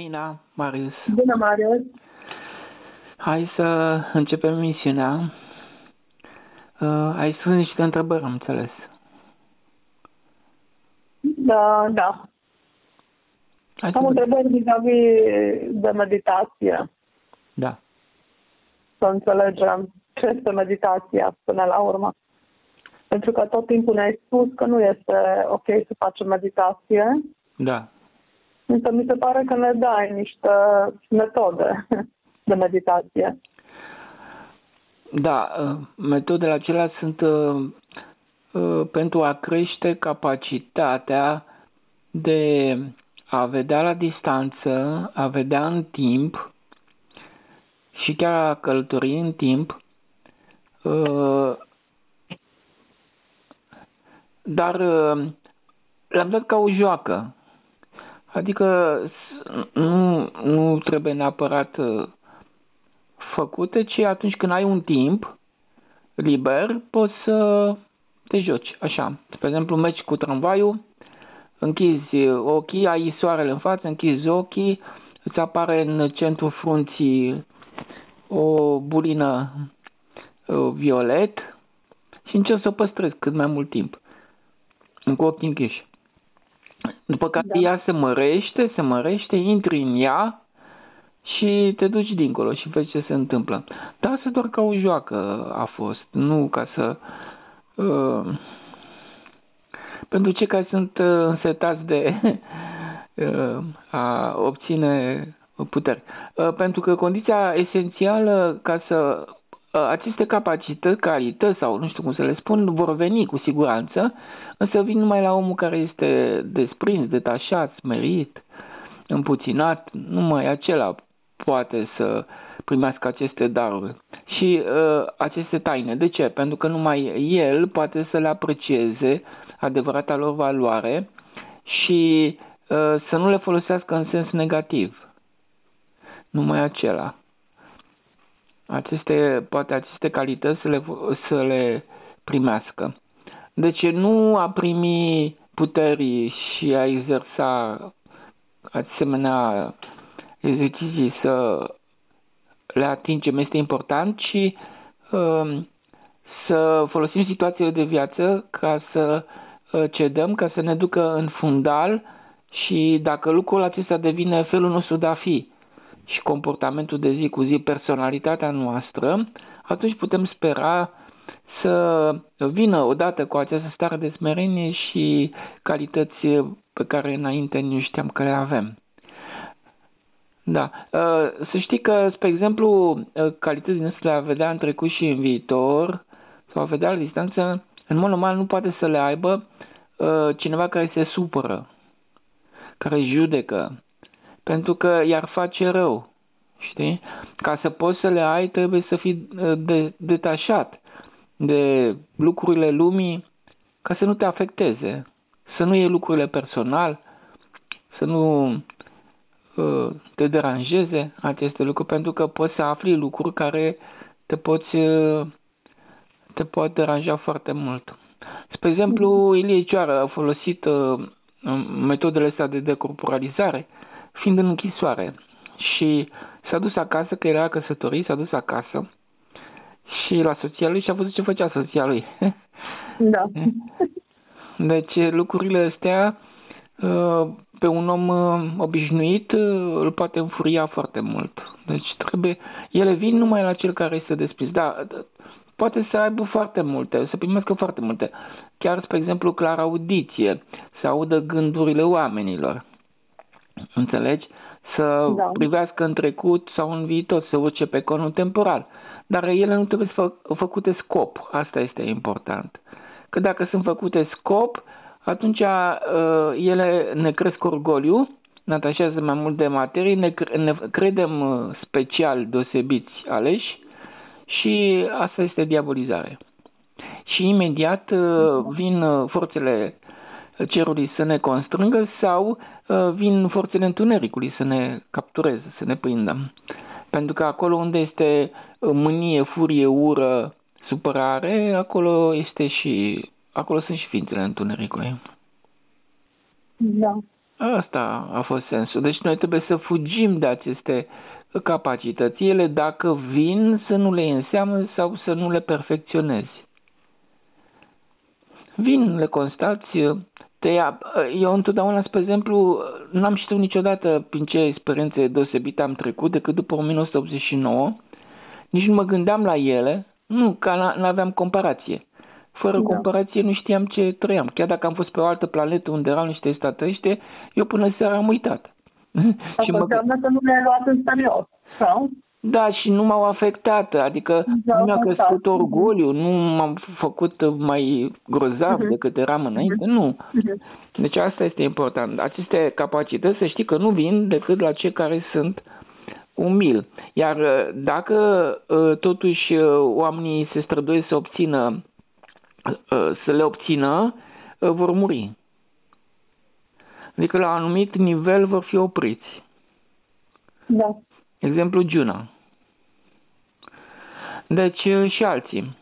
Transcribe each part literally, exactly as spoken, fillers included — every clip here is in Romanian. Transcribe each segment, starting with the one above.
Nina, Marius. Bună, Marius. Hai să începem misiunea. Uh, ai spus niște întrebări, am înțeles. Da, da. Hai Am să întrebări vis-a-vis de meditație. Da. Să înțelegem ce este meditația până la urmă. Pentru că tot timpul ne-ai spus că nu este ok să facem meditație. Da. Însă mi se pare că ne dai niște metode de meditație. Da, uh, metodele acelea sunt uh, uh, pentru a crește capacitatea de a vedea la distanță, a vedea în timp și chiar a călători în timp, uh, dar uh, l-am dat ca o joacă. Adică nu, nu trebuie neapărat uh, făcute, ci atunci când ai un timp liber, poți să te joci. Așa. Spre exemplu, mergi cu tramvaiul, închizi ochii, ai soarele în față, închizi ochii, îți apare în centrul frunții o bulină uh, violet și încerci să o păstrezi cât mai mult timp, cu ochii închiși. După care da. Ea se mărește, se mărește, intri în ea și te duci dincolo și vezi ce se întâmplă. Dar asta doar ca o joacă a fost, nu ca să... Uh, pentru cei care sunt uh, însetați de uh, a obține puteri. Uh, pentru că condiția esențială ca să... Uh, aceste capacități, calități sau nu știu cum să le spun, vor veni cu siguranță, însă vin numai la omul care este desprins, detașat, smerit, împuținat, numai acela poate să primească aceste daruri și uh, aceste taine. De ce? Pentru că numai el poate să le aprecieze adevărata lor valoare și uh, să nu le folosească în sens negativ. Numai acela. Aceste, poate aceste calități să le, să le primească. Deci nu a primi puteri și a exersa asemenea exerciții să le atingem este important, ci uh, să folosim situațiile de viață ca să uh, cedăm, ca să ne ducă în fundal și dacă lucrul acesta devine felul nostru de a fi și comportamentul de zi cu zi, personalitatea noastră, atunci putem spera să vină odată cu această stare de smerenie și calități pe care înainte nu știam că le avem. Da. Să știi că, spre exemplu, calitățile noastre le-a vedea în trecut și în viitor, sau a vedea la distanță, în mod normal nu poate să le aibă cineva care se supără, care judecă, pentru că i-ar face rău. Știi? Ca să poți să le ai, trebuie să fii de, detașat de lucrurile lumii ca să nu te afecteze, să nu iei lucrurile personal, să nu uh, te deranjeze aceste lucruri, pentru că poți să afli lucruri care te poți uh, te pot deranja foarte mult. Spre exemplu, Ilie Cioară a folosit uh, metodele astea de decorporalizare fiind în închisoare și s-a dus acasă, că era căsătorit, s-a dus acasă și la soția lui și a văzut ce făcea soția lui. Da. Deci lucrurile astea pe un om obișnuit îl poate înfuria foarte mult. Deci trebuie, ele vin numai la cel care este desprins. Da, poate să aibă foarte multe, să primească foarte multe. Chiar, spre exemplu, clar audiție, să audă gândurile oamenilor. Înțelegi? Să da. privească în trecut sau în viitor, să urce pe conul temporal. Dar ele nu trebuie să fă, făcute scop. Asta este important. Că dacă sunt făcute scop, atunci uh, ele ne cresc orgoliu, ne atașează mai mult de materie, ne, ne credem special deosebiți aleși și asta este diabolizare. Și imediat uh, vin forțele cerului să ne constrângă sau uh, vin forțele întunericului să ne captureze, să ne prindă. Pentru că acolo unde este mânie, furie, ură, supărare, acolo este și acolo sunt și ființele întunericului. Da. Asta a fost sensul. Deci noi trebuie să fugim de aceste capacități. Ele, dacă vin, să nu le înseamnă sau să nu le perfecționezi. Vin, le constați, te ia. Eu întotdeauna, spre exemplu, n-am știut niciodată prin ce experiențe deosebită am trecut, decât după o mie nouă sute optzeci și nouă. Nici nu mă gândeam la ele, nu, că n-aveam comparație. Fără da. comparație nu știam ce trăiam. Chiar dacă am fost pe o altă planetă unde erau niște extraterestri, eu până seara am uitat. Și mă... înseamnă că nu le-ai luat în serios, sau? Da, și nu m-au afectat, adică da, nu mi-a crescut orgoliu, nu m-am făcut mai grozav uh-huh. decât eram înainte, uh-huh. nu. Uh-huh. Deci asta este important. Aceste capacități, să știi că nu vin decât la cei care sunt umili. Iar dacă totuși oamenii se străduiesc să obțină, să le obțină, vor muri. Adică la un anumit nivel vor fi opriți. Da. Exemplu Giuna. Deci și alții.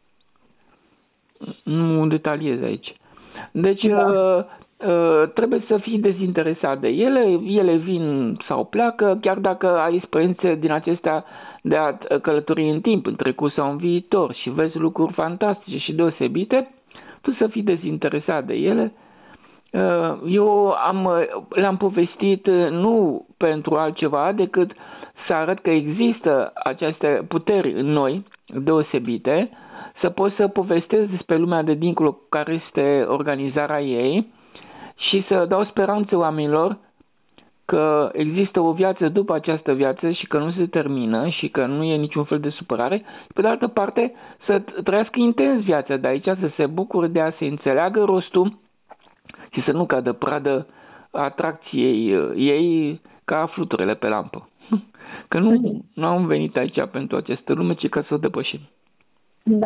Nu detaliez aici. Deci da. uh, uh, trebuie să fii dezinteresat de ele. Ele vin sau pleacă, chiar dacă ai experiențe din acestea de a călători în timp, în trecut sau în viitor și vezi lucruri fantastice și deosebite, tu să fii dezinteresat de ele. Uh, eu am, le-am povestit nu pentru altceva decât să arăt că există aceste puteri în noi deosebite, să pot să povestesc despre lumea de dincolo care este organizarea ei și să dau speranță oamenilor că există o viață după această viață și că nu se termină și că nu e niciun fel de supărare. Pe de altă parte, să trăiască intens viața de aici, să se bucure de a se înțeleagă rostul și să nu cadă pradă atracției ei ca fluturele pe lampă. Că nu, nu am venit aici pentru această lume, ci ca să o depășim. Da.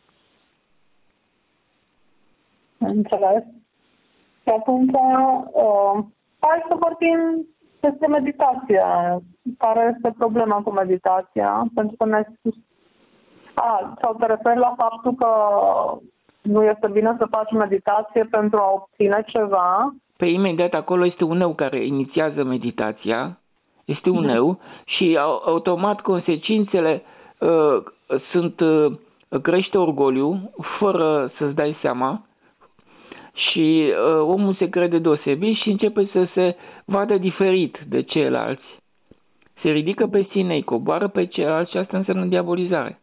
Înțeles. Și atunci, uh, hai să vorbim despre meditație. Care este problema cu meditația? Pentru că ne-ai spus... A, sau te referi la faptul că nu este bine să faci meditație pentru a obține ceva? Pe imediat acolo este un eu care inițiază meditația. Este un eu și automat consecințele uh, sunt uh, crește orgoliu fără să-ți dai seama și uh, omul se crede deosebit și începe să se vadă diferit de ceilalți. Se ridică pe sine, îi coboară pe ceilalți și asta înseamnă diabolizare.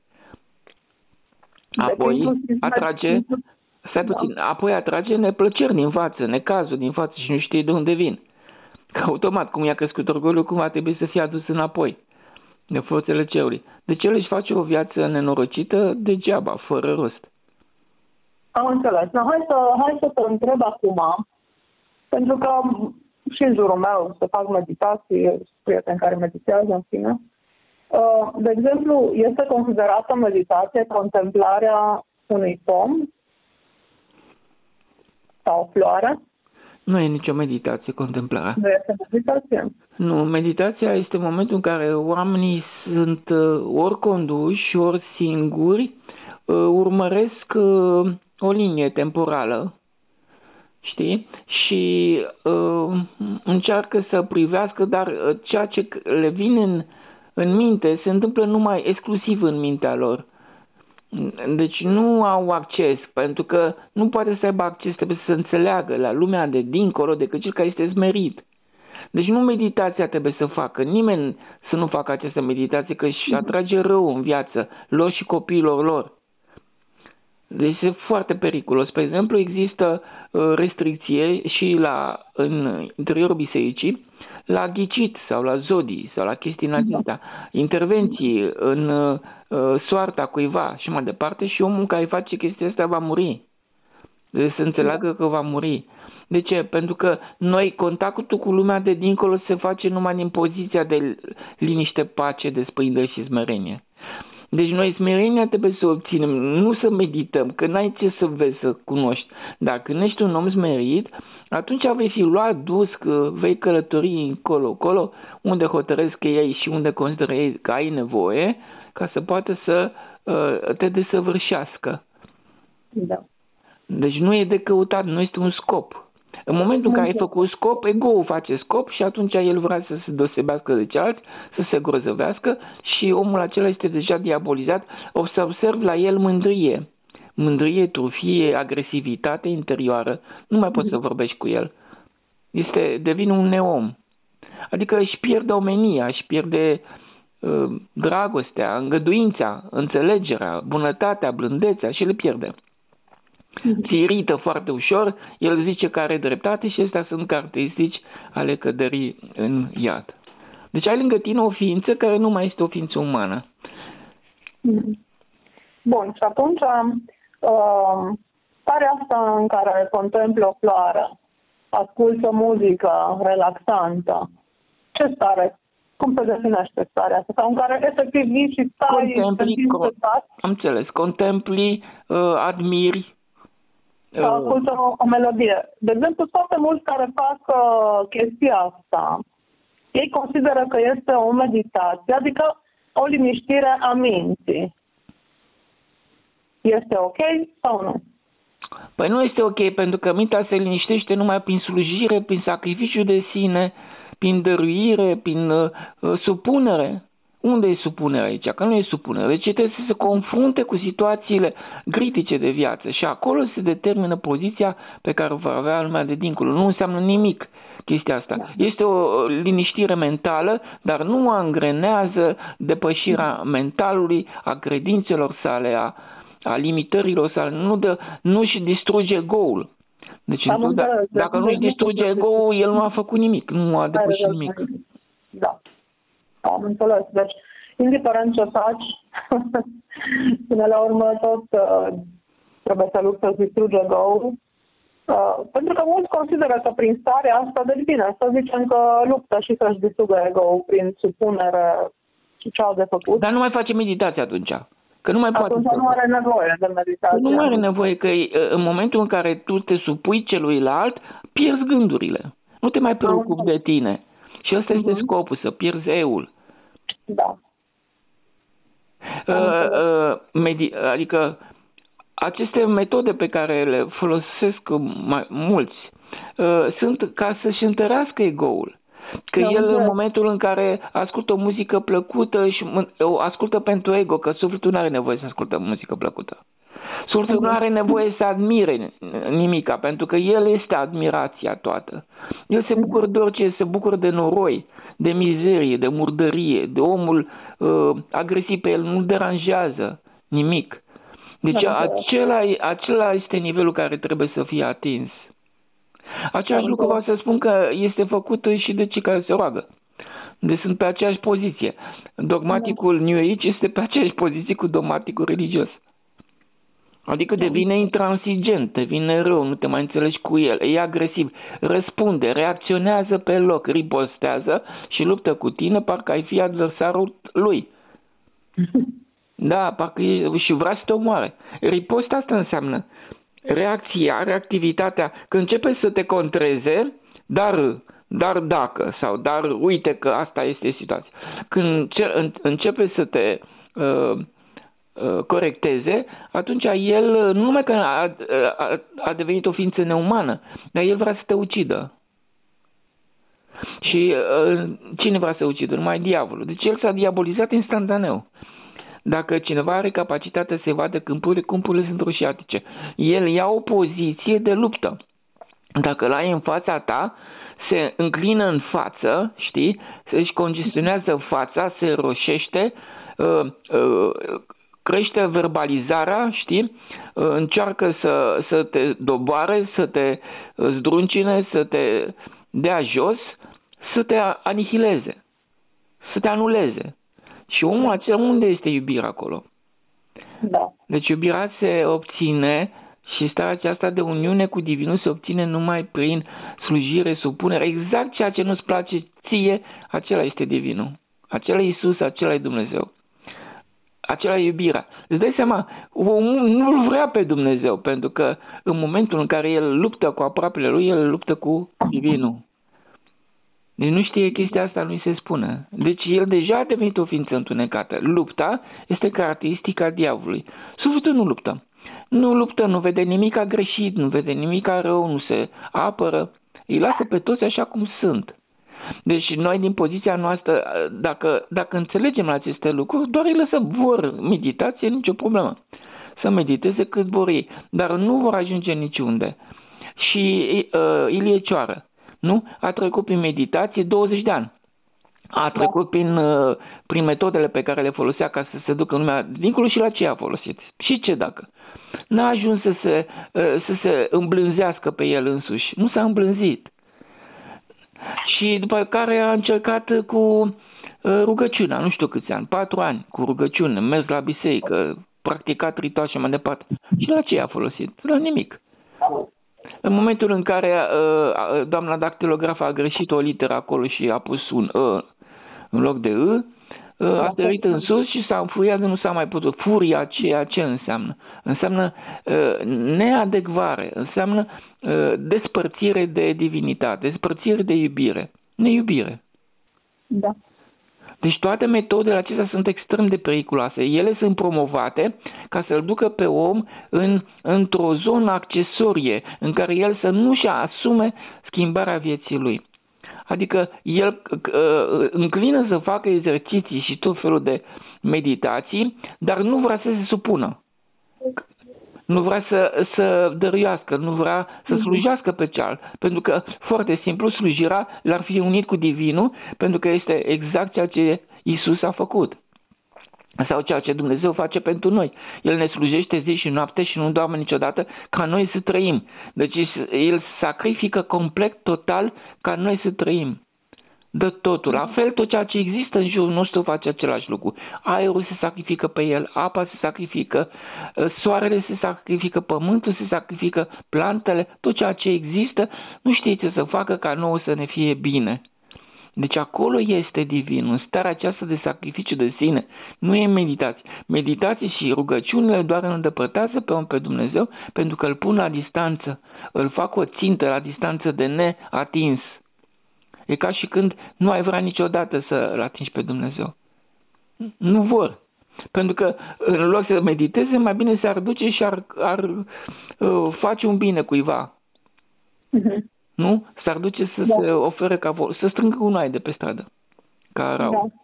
Apoi atrage, stai puțin, apoi atrage neplăceri din față, necazuri din față și nu știi de unde vin. Că automat, cum i-a crescut orgoliul, cum va trebui să fie adus înapoi de forțele cerului. Deci el își face o viață nenorocită degeaba, fără rost. Am înțeles. No, hai, să, hai să te întreb acum, pentru că și în jurul meu să fac meditații, prieteni care meditează, în fine. De exemplu, este considerată meditație contemplarea unui pom sau o floare? Nu e nicio meditație, contemplarea. Nu este meditație? Nu, meditația este momentul în care oamenii sunt ori conduși, ori singuri, urmăresc o linie temporală, știi? Și uh, încearcă să privească, dar ceea ce le vine în, în minte se întâmplă numai exclusiv în mintea lor. Deci nu au acces, pentru că nu poate să aibă acces, trebuie să înțeleagă la lumea de dincolo decât cel care este smerit. Deci nu meditația trebuie să facă, nimeni să nu facă această meditație, că își atrage rău în viață, lor și copiilor lor. Deci este foarte periculos. Pe exemplu, există uh, restricție și la, în interiorul bisericii, la ghicit sau la zodii sau la chestii acestea, intervenții în uh, soarta cuiva și mai departe și omul care face chestia asta va muri. Deci să înțeleagă că va muri. De ce? Pentru că noi, contactul cu lumea de dincolo se face numai din poziția de liniște, pace, desprindere și smerenie. Deci noi smerenia trebuie să o obținem, nu să medităm, că n-ai ce să vezi, să cunoști. Dacă nu ești un om smerit, atunci vei fi luat, dus, că vei călători încolo-colo, unde hotărăsc că ei și unde consideră ei că ai nevoie, ca să poată să uh, te desăvârșească. Da. Deci nu e de căutat, nu este un scop. În momentul în care ai făcut scop, ego-ul face scop și atunci el vrea să se deosebească de cealalți, să se grozăvească și omul acela este deja diabolizat. O să observ la el mândrie. Mândrie, trufie, agresivitate interioară. Nu mai poți să vorbești cu el. Este, devine un neom. Adică își pierde omenia, își pierde uh, dragostea, îngăduința, înțelegerea, bunătatea, blândețea și le pierde. Se irită foarte ușor, el zice că are dreptate și astea sunt caracteristici ale căderii în iad. Deci ai lângă tine o ființă care nu mai este o ființă umană. Bun, și atunci uh, starea asta în care contempli o floare, asculți o muzică relaxantă, ce stare? Cum se definește starea asta? Sau în care efectiv vii și stai contempli, co- am înțeles, contempli, uh, admiri, sau ascultă o, o melodie. De exemplu, foarte mulți care fac uh, chestia asta, ei consideră că este o meditație, adică o liniștire a minții. Este ok sau nu? Păi nu este ok, pentru că mintea se liniștește numai prin slujire, prin sacrificiu de sine, prin dăruire, prin uh, supunere. Unde e supunerea aici? Că nu e supunere. Deci trebuie să se confrunte cu situațiile critice de viață și acolo se determină poziția pe care o va avea lumea de dincolo. Nu înseamnă nimic chestia asta. Da. Este o liniștire mentală, dar nu angrenează depășirea mentalului, a credințelor sale, a, a limitărilor sale. Nu, dă, nu și distruge ego-ul. Deci nu, da, dacă nu-și distruge ego-ul, el nu a făcut nimic, nu a depășit nimic. Da. Am înțeles. Deci, indiferent ce faci, până la urmă tot uh, trebuie să lupți să distruge ego-ul. Uh, pentru că mulți consideră că prin starea asta, deci bine, să zicem că luptă și să-și distrugă ego-ul prin supunere și ce au de făcut. Dar nu mai face meditație atunci. Că nu mai poate. Atunci nu are nevoie de meditație. Nu are nevoie, că în momentul în care tu te supui celuilalt, pierzi gândurile. Nu te mai preocupi de tine. Și ăsta uh-huh. este scopul, să pierzi eul. Da. Uh, uh, medi- adică aceste metode pe care le folosesc mai mulți uh, sunt ca să-și întărească ego-ul. Că da, el, în momentul în care ascultă o muzică plăcută și o ascultă pentru ego, că sufletul nu are nevoie să ascultă muzică plăcută. Sufletul nu are nevoie să admire nimica, pentru că el este admirația toată. El se bucură de orice, se bucură de noroi, de mizerie, de murdărie, de omul uh, agresiv pe el, nu-l deranjează nimic. Deci acela, acela este nivelul care trebuie să fie atins. Același lucru vreau să spun că este făcut și de cei care se roagă. Deci sunt pe aceeași poziție. Dogmaticul New Age este pe aceeași poziție cu dogmaticul religios. Adică devine intransigent, devine rău, nu te mai înțelegi cu el, e agresiv, răspunde, reacționează pe loc, ripostează și luptă cu tine, parcă ai fi adversarul lui. Da, parcă e, și vrea să te omoare. Riposta asta înseamnă reacția, reactivitatea, când începe să te contreze, dar, dar dacă, sau dar uite că asta este situația. Când începe să te uh, corecteze, atunci el, nu numai că a, a, a devenit o ființă neumană, dar el vrea să te ucidă. Și uh, cine vrea să ucidă? Numai diavolul. Deci el s-a diabolizat instantaneu. Dacă cineva are capacitatea să vadă câmpurile, câmpurile sunt roșiatice. El ia o poziție de luptă. Dacă l-ai în fața ta, se înclină în față, știi, își congestionează fața, se roșește, uh, uh, crește verbalizarea, știi, încearcă să, să te doboare, să te zdruncine, să te dea jos, să te anihileze, să te anuleze. Și omul acela, unde este iubirea acolo? Da. Deci iubirea se obține și starea aceasta de uniune cu Divinul se obține numai prin slujire, supunere. Exact ceea ce nu-ți place ție, acela este Divinul. Acela e Iisus, acela e Dumnezeu. Acela e iubirea. Îți dai seama, omul nu-L vrea pe Dumnezeu, pentru că în momentul în care el luptă cu aproapele lui, el luptă cu Divinul. Deci nu știe chestia asta, nu-i se spune. Deci el deja a devenit o ființă întunecată. Lupta este caracteristica diavolului. Sufletul nu luptă. nu luptă, nu vede nimic greșit, nu vede nimic rău, nu se apără. Îi lasă pe toți așa cum sunt. Deci noi din poziția noastră, dacă, dacă înțelegem aceste lucruri, doar îi lăsăm, vor meditație, nicio problemă. Să mediteze cât vor ei, dar nu vor ajunge niciunde. Și uh, Ilie Cioară, nu? A trecut prin meditație douăzeci de ani. A trecut prin, uh, prin metodele pe care le folosea ca să se ducă în lumea dincolo și la ce a folosit. Și ce dacă? N-a ajuns să se, uh, să se îmblânzească pe el însuși. Nu s-a îmblânzit. Și după care a încercat cu uh, rugăciunea, nu știu câți ani, patru ani cu rugăciune, mers la biserică, practicat ritual și mai departe. Și la ce a folosit? La nimic. În momentul în care uh, doamna dactilograf a greșit o literă acolo și a pus un E în loc de I, uh, a sărit în sus și s-a înfuriat de nu s-a mai putut. Furia aceea ce înseamnă? Înseamnă uh, neadecvare, înseamnă uh, despărțire de divinitate, despărțire de iubire, neiubire. Da. Deci toate metodele acestea sunt extrem de periculoase. Ele sunt promovate ca să-l ducă pe om în, într-o zonă accesorie în care el să nu-și asume schimbarea vieții lui. Adică el uh, înclină să facă exerciții și tot felul de meditații, dar nu vrea să se supună. Nu vrea să, să dăruiască, nu vrea să slujească pe cealaltă. Pentru că, foarte simplu, slujirea l-ar fi unit cu Divinul, pentru că este exact ceea ce Iisus a făcut. Sau ceea ce Dumnezeu face pentru noi. El ne slujește zi și noapte și nu doarme niciodată ca noi să trăim. Deci El sacrifică complet, total, ca noi să trăim. Dă totul. La fel, tot ceea ce există în jurul nostru face același lucru. Aerul se sacrifică pe el, apa se sacrifică, soarele se sacrifică, pământul se sacrifică, plantele, tot ceea ce există, nu știe ce să facă ca nouă să ne fie bine. Deci acolo este divin, în starea aceasta de sacrificiu de sine. Nu e meditație. Meditație și rugăciunile doar îl îndepărtează pe om pe Dumnezeu, pentru că îl pun la distanță, îl fac o țintă la distanță de neatins. E ca și când nu ai vrea niciodată să-L atingi pe Dumnezeu. Nu vor. Pentru că în loc să mediteze, mai bine s-ar duce și ar, ar uh, face un bine cuiva. Uh-huh. Nu? S-ar duce să da. se ofere ca vor, să strângă un ai de pe stradă. Ca rau. Da.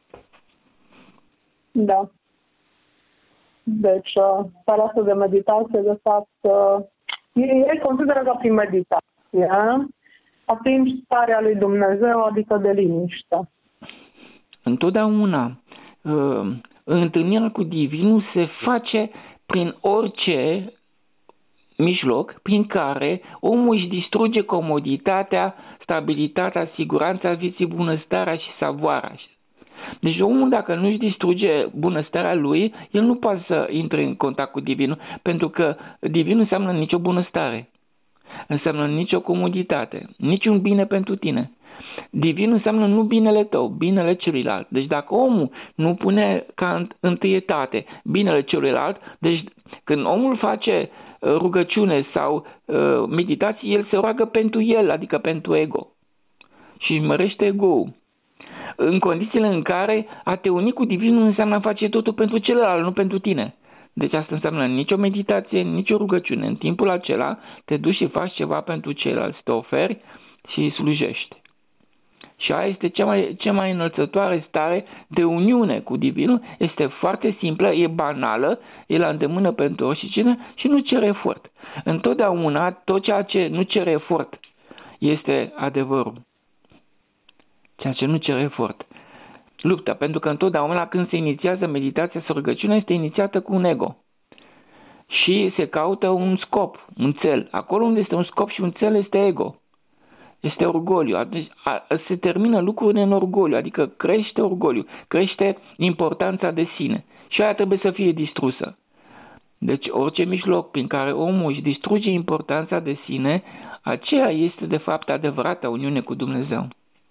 Da. Deci, starea asta de meditație, de fapt, uh, ei consideră ca prin meditație atingi starea lui Dumnezeu, adică de liniște. Întotdeauna întâlnirea cu Divinul se face prin orice mijloc prin care omul își distruge comoditatea, stabilitatea, siguranța vieții, bunăstarea și savoarea. Deci omul, dacă nu își distruge bunăstarea lui, el nu poate să intre în contact cu Divinul, pentru că Divinul înseamnă nicio bunăstare. Înseamnă nicio comoditate, niciun bine pentru tine. Divin înseamnă nu binele tău, binele celuilalt. Deci dacă omul nu pune ca întâietate binele celuilalt, deci când omul face rugăciune sau uh, meditație, el se roagă pentru el, adică pentru ego. Și își mărește ego-ul. În condițiile în care a te uni cu Divinul înseamnă a face totul pentru celălalt, nu pentru tine. Deci asta înseamnă nicio meditație, nicio rugăciune. În timpul acela te duci și faci ceva pentru ceilalți, te oferi și îi slujești. Și aia este cea mai, cea mai înălțătoare stare de uniune cu Divinul. Este foarte simplă, e banală, e la îndemână pentru oricine și nu cere efort. Întotdeauna tot ceea ce nu cere efort este adevărul. Ceea ce nu cere efort. Lupta, pentru că întotdeauna când se inițiază meditația sau rugăciunea este inițiată cu un ego. Și se caută un scop, un cel. Acolo unde este un scop și un cel este ego. Este orgoliu. Deci, a, se termină lucrurile în orgoliu, adică crește orgoliu, crește importanța de sine. Și aia trebuie să fie distrusă. Deci orice mijloc prin care omul își distruge importanța de sine, aceea este de fapt adevărata uniune cu Dumnezeu.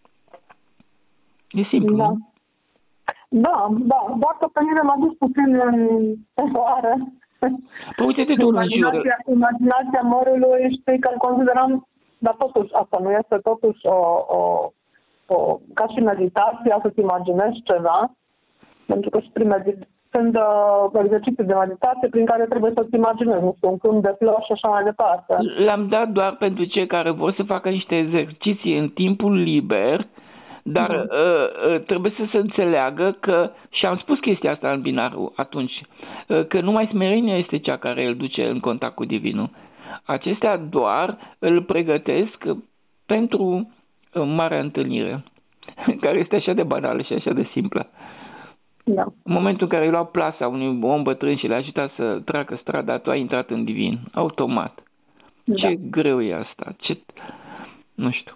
E simplu. Da. Da, da, dacă pe mine m-a dus puțin în eroare. Păi uite-te tu în jur. Imaginația mărului, știi că îl consideram, dar totuși asta nu este totuși o, o, o ca și meditația, să-ți imaginezi ceva, pentru că și prin, medit, sunt uh, exerciții de meditație prin care trebuie să-ți imaginezi, nu știu, un câmp de flori și așa mai departe. Le-am dat doar pentru cei care vor să facă niște exerciții în timpul liber, dar mm. uh, uh, trebuie să se înțeleagă că, și am spus chestia asta în binarul atunci, uh, că numai smerenia este cea care îl duce în contact cu divinul. Acestea doar îl pregătesc pentru uh, marea întâlnire, care este așa de banală și așa de simplă. Da. În momentul în care îi luau plasa unui om bătrân și le-a ajutat să treacă strada, tu ai intrat în divin, automat. Da. Ce greu e asta, ce... nu știu.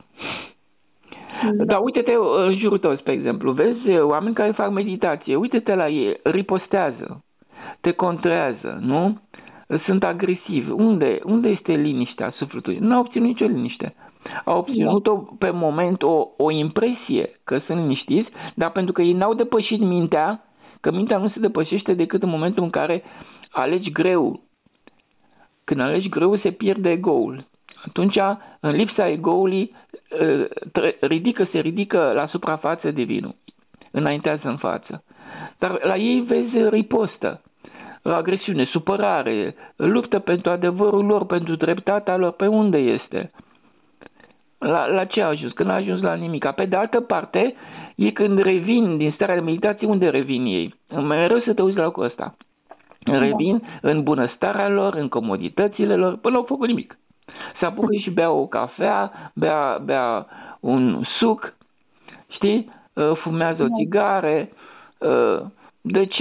Da. Dar uite-te în jurul tău, spre exemplu, vezi oameni care fac meditație, uite-te la ei, ripostează, te contrează, nu? Sunt agresivi. Unde, unde este liniștea sufletului? Nu au obținut nicio liniște. Au obținut-o pe moment o, o impresie că sunt liniștiți, dar pentru că ei n-au depășit mintea, că mintea nu se depășește decât în momentul în care alegi greu. Când alegi greu se pierde ego-ul. Atunci, în lipsa ego-ului, ridică, se ridică la suprafață divinul. Înaintează în față. Dar la ei vezi ripostă, agresiune, supărare, luptă pentru adevărul lor, pentru dreptatea lor. Pe unde este? La, la ce a ajuns? Când a ajuns la nimic. Pe de altă parte, ei când revin din starea de meditație, unde revin ei? Mereu să te uiți la locul ăsta. Revin în bunăstarea lor, în comoditățile lor, până au făcut nimic. Se apucă și bea o cafea, bea, bea un suc, știi? Fumează o țigare. Deci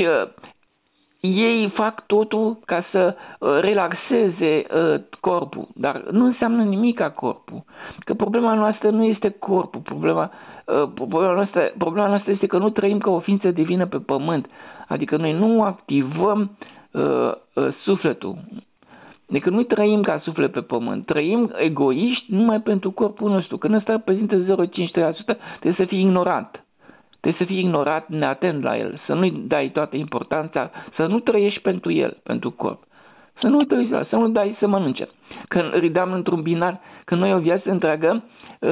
ei fac totul ca să relaxeze corpul, dar nu înseamnă nimic ca corpul. Că problema noastră nu este corpul, problema, problema, noastră, problema noastră este că nu trăim ca o ființă divină pe pământ. Adică noi nu activăm uh, uh, sufletul. Adică nu trăim ca suflet pe pământ, trăim egoiști numai pentru corpul nostru. Când ăsta reprezintă zero virgulă cincizeci și trei la sută, trebuie să fii ignorant. Trebuie să fii ignorat, neatent la el, să nu-i dai toată importanța, să nu trăiești pentru el, pentru corp. Să nu trăiești la, să nu dai să mănânce. Când ridam într-un binar, când noi o viață întreagă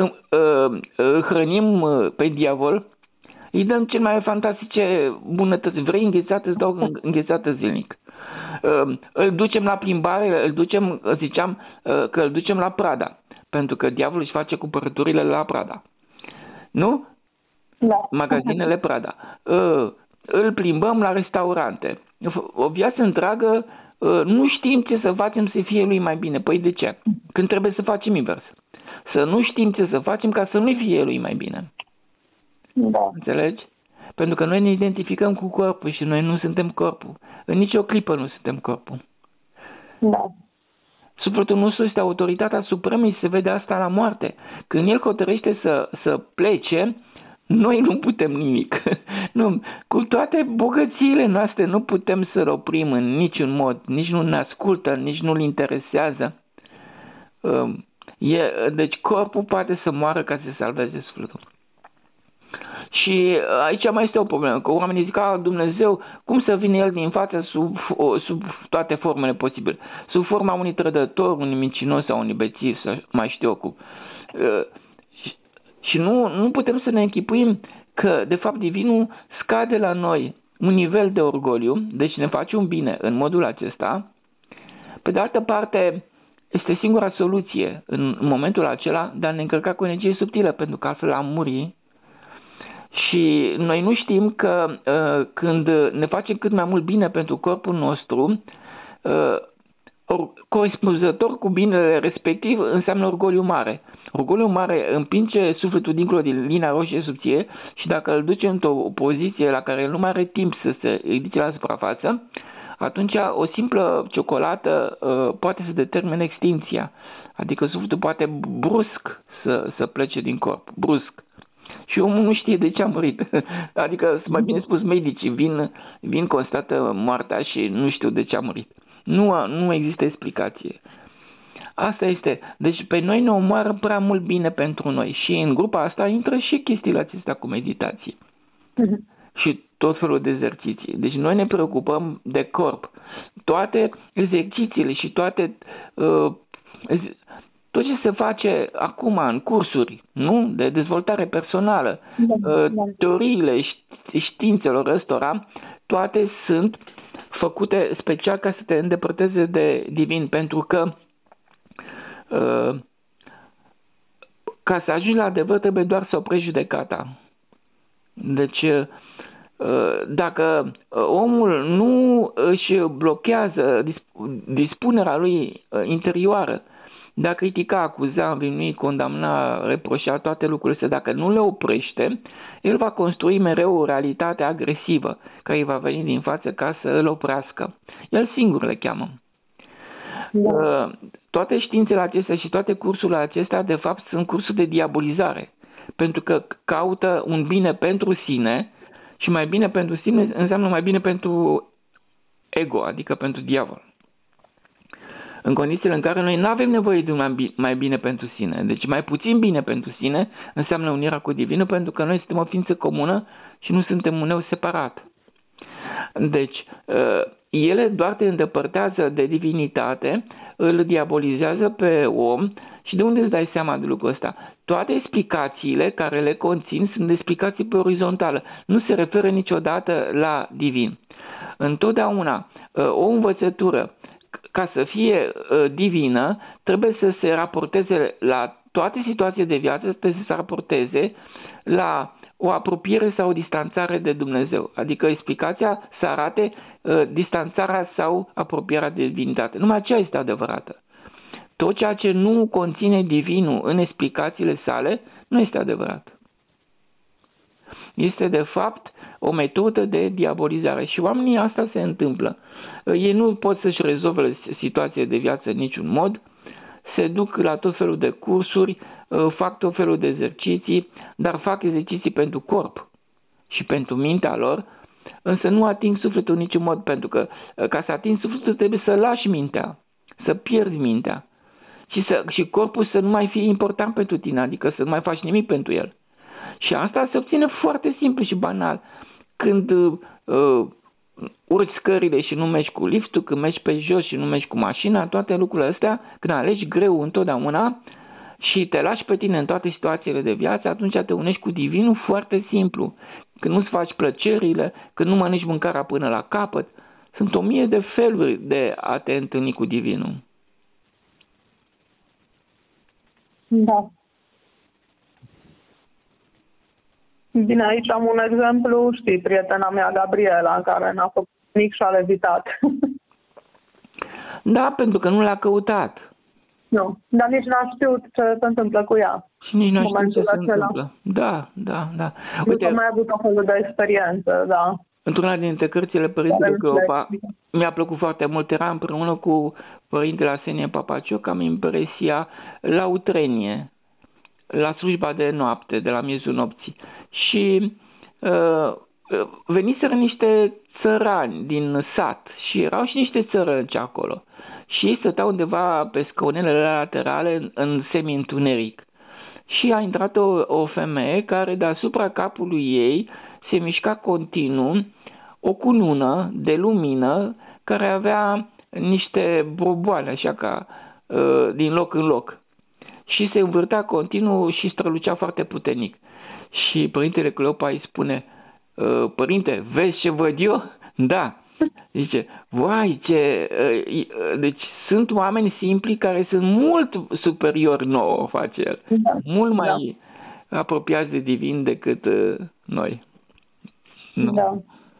hrănim pe diavol, îi dăm cel mai fantastice bunătăți. Vrei înghețată, îți dau înghețată zilnic. Îl ducem la plimbare, îl ducem, ziceam că îl ducem la Prada, pentru că diavolul își face cumpărăturile la Prada. Nu? Da. Magazinele Prada. Îl plimbăm la restaurante. O viață întreagă nu știm ce să facem să fie lui mai bine. Păi de ce? Când trebuie să facem invers. Să nu știm ce să facem ca să nu fie lui mai bine. Da. Înțelegi? Pentru că noi ne identificăm cu corpul și noi nu suntem corpul. În nicio clipă nu suntem corpul. Da. Sufletul nostru este autoritatea supremă și se vede asta la moarte. Când el hotărăște să, să plece, noi nu putem nimic. Nu, cu toate bogățiile noastre nu putem să-l oprim în niciun mod. Nici nu ne ascultă, nici nu-l interesează. E, deci corpul poate să moară ca să salveze sufletul. Și aici mai este o problemă, că oamenii zic, a, Dumnezeu, cum să vină El din față sub, sub toate formele posibile? Sub forma unui trădător, unui mincinos sau unui bețiv, să mai știu eu cum. Și nu, nu putem să ne închipuim că, de fapt, divinul scade la noi un nivel de orgoliu, deci ne face un bine în modul acesta. Pe de altă parte, este singura soluție în momentul acela de a ne încărca cu energie subtilă, pentru că altfel am muri. Și noi nu știm că uh, când ne facem cât mai mult bine pentru corpul nostru, uh, or, corespunzător cu binele respectiv înseamnă orgoliu mare. Orgoliu mare împinge sufletul dincolo din linia roșie subție și dacă îl duce într-o poziție la care el nu mai are timp să se ridice la suprafață, atunci o simplă ciocolată uh, poate să determine extinția. Adică sufletul poate brusc să, să plece din corp, brusc. Și omul nu știe de ce a murit. Adică, mai bine spus, medicii vin, vin, constată moartea și nu știu de ce a murit. Nu, nu există explicație. Asta este. Deci pe noi ne omoară prea mult bine pentru noi. Și în grupa asta intră și chestiile acestea cu meditație. Uh-huh. Și tot felul de exerciții. Deci noi ne preocupăm de corp. Toate exercițiile și toate... Uh, tot ce se face acum în cursuri, nu? De dezvoltare personală, da, da. Teoriile științelor ăstora toate sunt făcute special ca să te îndepărteze de divin, pentru că uh, ca să ajungi la adevăr trebuie doar să oprești judecata. Deci dacă omul nu își blochează dispunerea lui interioară de a critica, acuza, învinui, condamna, reproșa toate lucrurile astea, dacă nu le oprește, el va construi mereu o realitate agresivă care îi va veni din față ca să îl oprească. El singur le cheamă. Da. Toate științele acestea și toate cursurile acestea, de fapt, sunt cursuri de diabolizare, pentru că caută un bine pentru sine și mai bine pentru sine înseamnă mai bine pentru ego, adică pentru diavol. În condițiile în care noi nu avem nevoie de un mai bine pentru sine, deci mai puțin bine pentru sine înseamnă unirea cu divinul, pentru că noi suntem o ființă comună și nu suntem un eu separat. Deci, ele doar te îndepărtează de divinitate, îl diabolizează pe om. Și de unde îți dai seama de lucrul ăsta? Toate explicațiile care le conțin sunt explicații pe orizontală. Nu se referă niciodată la divin. Întotdeauna o învățătură, ca să fie divină, trebuie să se raporteze la toate situațiile de viață, trebuie să se raporteze la o apropiere sau o distanțare de Dumnezeu. Adică explicația să arate uh, distanțarea sau apropierea de divinitate. Numai aceea este adevărată. Tot ceea ce nu conține divinul în explicațiile sale nu este adevărat. Este de fapt o metodă de diabolizare și oamenii asta se întâmplă. Ei nu pot să-și rezolve situația de viață în niciun mod, se duc la tot felul de cursuri, fac tot felul de exerciții, dar fac exerciții pentru corp și pentru mintea lor, însă nu ating sufletul în niciun mod, pentru că ca să ating sufletul trebuie să lași mintea, să pierzi mintea și, să, și corpul să nu mai fie important pentru tine, adică să nu mai faci nimic pentru el. Și asta se obține foarte simplu și banal. Când uh, urci scările și nu mergi cu liftul, când mergi pe jos și nu mergi cu mașina, toate lucrurile astea, când alegi greu întotdeauna și te lași pe tine în toate situațiile de viață, atunci te unești cu divinul foarte simplu. Când nu-ți faci plăcerile, când nu mănânci mâncarea până la capăt, sunt o mie de feluri de a te întâlni cu divinul. Da. Bine, aici am un exemplu, știi, prietena mea, Gabriela, care n-a făcut nimic și a levitat. Da, pentru că nu l-a căutat. Nu, dar nici n-a știut ce se întâmplă cu ea. Și nici n-a știut ce se întâmplă. Da, da, da. Uite, nu am mai avut o fel de experiență, da. Într-una dintre cărțile Părintele Cleopa, mi-a plăcut foarte mult, era împreună cu Părintele Arsenie Papacioc, am impresia la Utrenie, la slujba de noapte, de la miezul nopții. Și uh, veniseră niște țărani din sat și erau și niște țărănci acolo. Și ei stăteau undeva pe scaunele laterale în, în semi-întuneric. Și a intrat o, o femeie care deasupra capului ei se mișca continuu o cunună de lumină care avea niște borboane așa ca uh, din loc în loc. Și se învârtea continuu și strălucea foarte puternic. Și Părintele Cleopa îi spune: Părinte, vezi ce văd eu? Da. Zice, vai, ce... Deci sunt oameni simpli care sunt mult superiori nouă, face el. Da. Mult mai da. apropiați de divin decât noi. Nu. Da.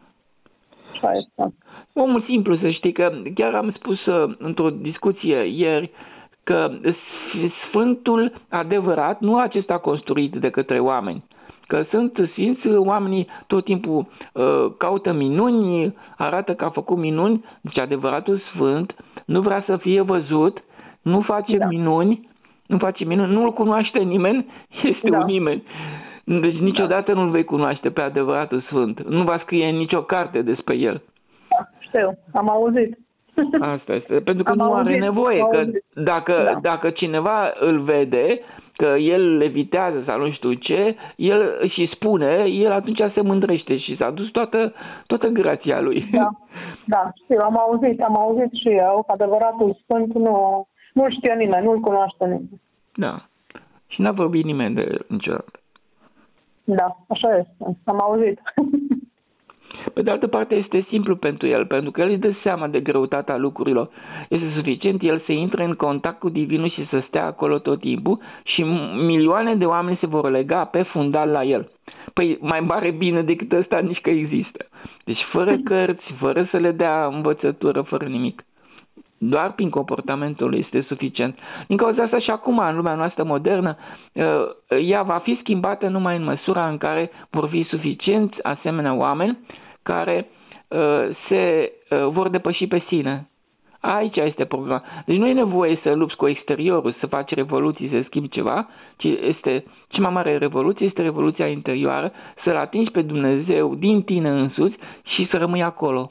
Omul simplu, să știi că chiar am spus într-o discuție ieri că Sfântul adevărat, nu acesta construit de către oameni, că sunt sfinți, oamenii tot timpul uh, caută minuni, arată că a făcut minuni, deci adevăratul Sfânt nu vrea să fie văzut, nu face da. minuni, nu face minuni, nu-l cunoaște nimeni, este da. un nimeni. Deci niciodată da. nu-l vei cunoaște pe adevăratul Sfânt, nu va scrie nicio carte despre el. Da, știu, am auzit. Asta este, pentru că am nu are nevoie, că dacă, da. dacă cineva îl vede că el levitează sau nu știu ce, el și spune, el atunci se mândrește și s-a dus toată, toată grația lui. Da, da, știu, am auzit, am auzit și eu că adevăratul Sfânt nu, nu știe nimeni, nu-l cunoaște nimeni. Da, și n-a vorbit nimeni de el niciodată. Da, așa este, am auzit. Pe de altă parte este simplu pentru el, pentru că el își dă seama de greutatea lucrurilor. Este suficient el să intre în contact cu Divinul și să stea acolo tot timpul și milioane de oameni se vor lega pe fundal la el. Păi mai mare bine decât ăsta nici că există. Deci fără cărți, fără să le dea învățătură, fără nimic. Doar prin comportamentul lui este suficient. Din cauza asta și acum, în lumea noastră modernă, ea va fi schimbată numai în măsura în care vor fi suficienți asemenea oameni care se vor depăși pe sine. Aici este problema. Deci nu e nevoie să lupți cu exteriorul, să faci revoluții, să schimbi ceva, ci este cea mai mare revoluție, este revoluția interioară, să-L atingi pe Dumnezeu din tine însuți și să rămâi acolo.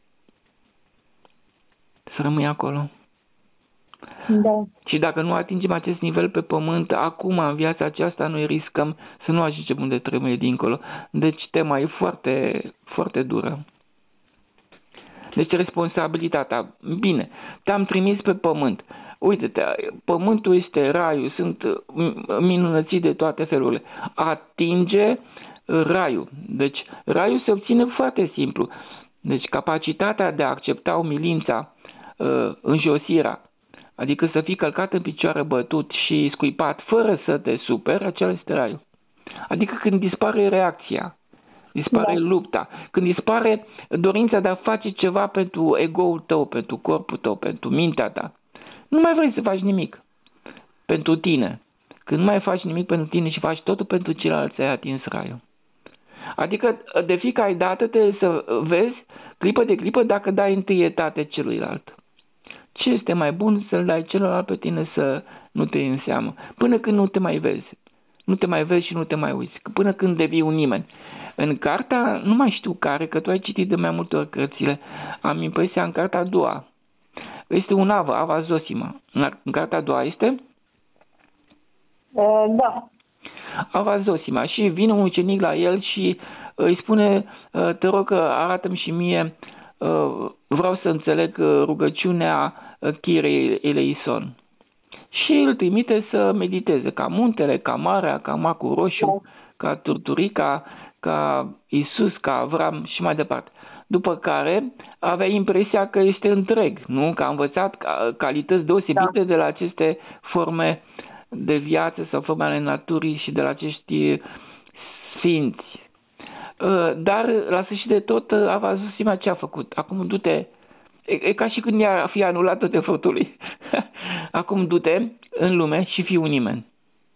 Să rămâi acolo. Da. Și dacă nu atingem acest nivel pe pământ, acum, în viața aceasta, noi riscăm să nu ajungem unde trebuie dincolo. Deci tema e foarte, foarte dură. Deci responsabilitatea. Bine, te-am trimis pe pământ. Uite-te, pământul este raiul, sunt minunății de toate felurile. Atinge raiul. Deci raiul se obține foarte simplu. Deci capacitatea de a accepta umilința, înjosirea, adică să fii călcat în picioare, bătut și scuipat fără să te superi, acela este raiul. Adică când dispare reacția, dispare da. lupta, când dispare dorința de a face ceva pentru ego-ul tău, pentru corpul tău, pentru mintea ta, nu mai vrei să faci nimic pentru tine. Când nu mai faci nimic pentru tine și faci totul pentru ceilalți, ai atins raiul. Adică de fiecare dată trebuie să vezi clipă de clipă dacă dai întâietate celuilalt. Ce este mai bun să-l dai celălalt pe tine să nu te iei în seamă? Până când nu te mai vezi. Nu te mai vezi și nu te mai uiți. Până când devii un nimeni. În cartea, nu mai știu care, că tu ai citit de mai multe ori cărțile, am impresia în cartea a doua. Este un Ava, Ava Zosima. În cartea a doua este? Uh, da. Ava Zosima. Și vine un ucenic la el și îi spune, te rog că arată-mi și mie, vreau să înțeleg rugăciunea Chirei Eleison. Și îl trimite să mediteze, ca muntele, ca marea, ca macul roșu, ca turturica, ca Isus, ca Avram și mai departe. După care avea impresia că este întreg, nu? Că a învățat calități deosebite da. de la aceste forme de viață sau forme ale naturii și de la acești sfinți. Dar la sfârșit de tot a văzut Sima ce a făcut. Acum du-te, e, e ca și când i-a fi anulat tot efortul lui. Acum du-te în lume și fii un nimeni.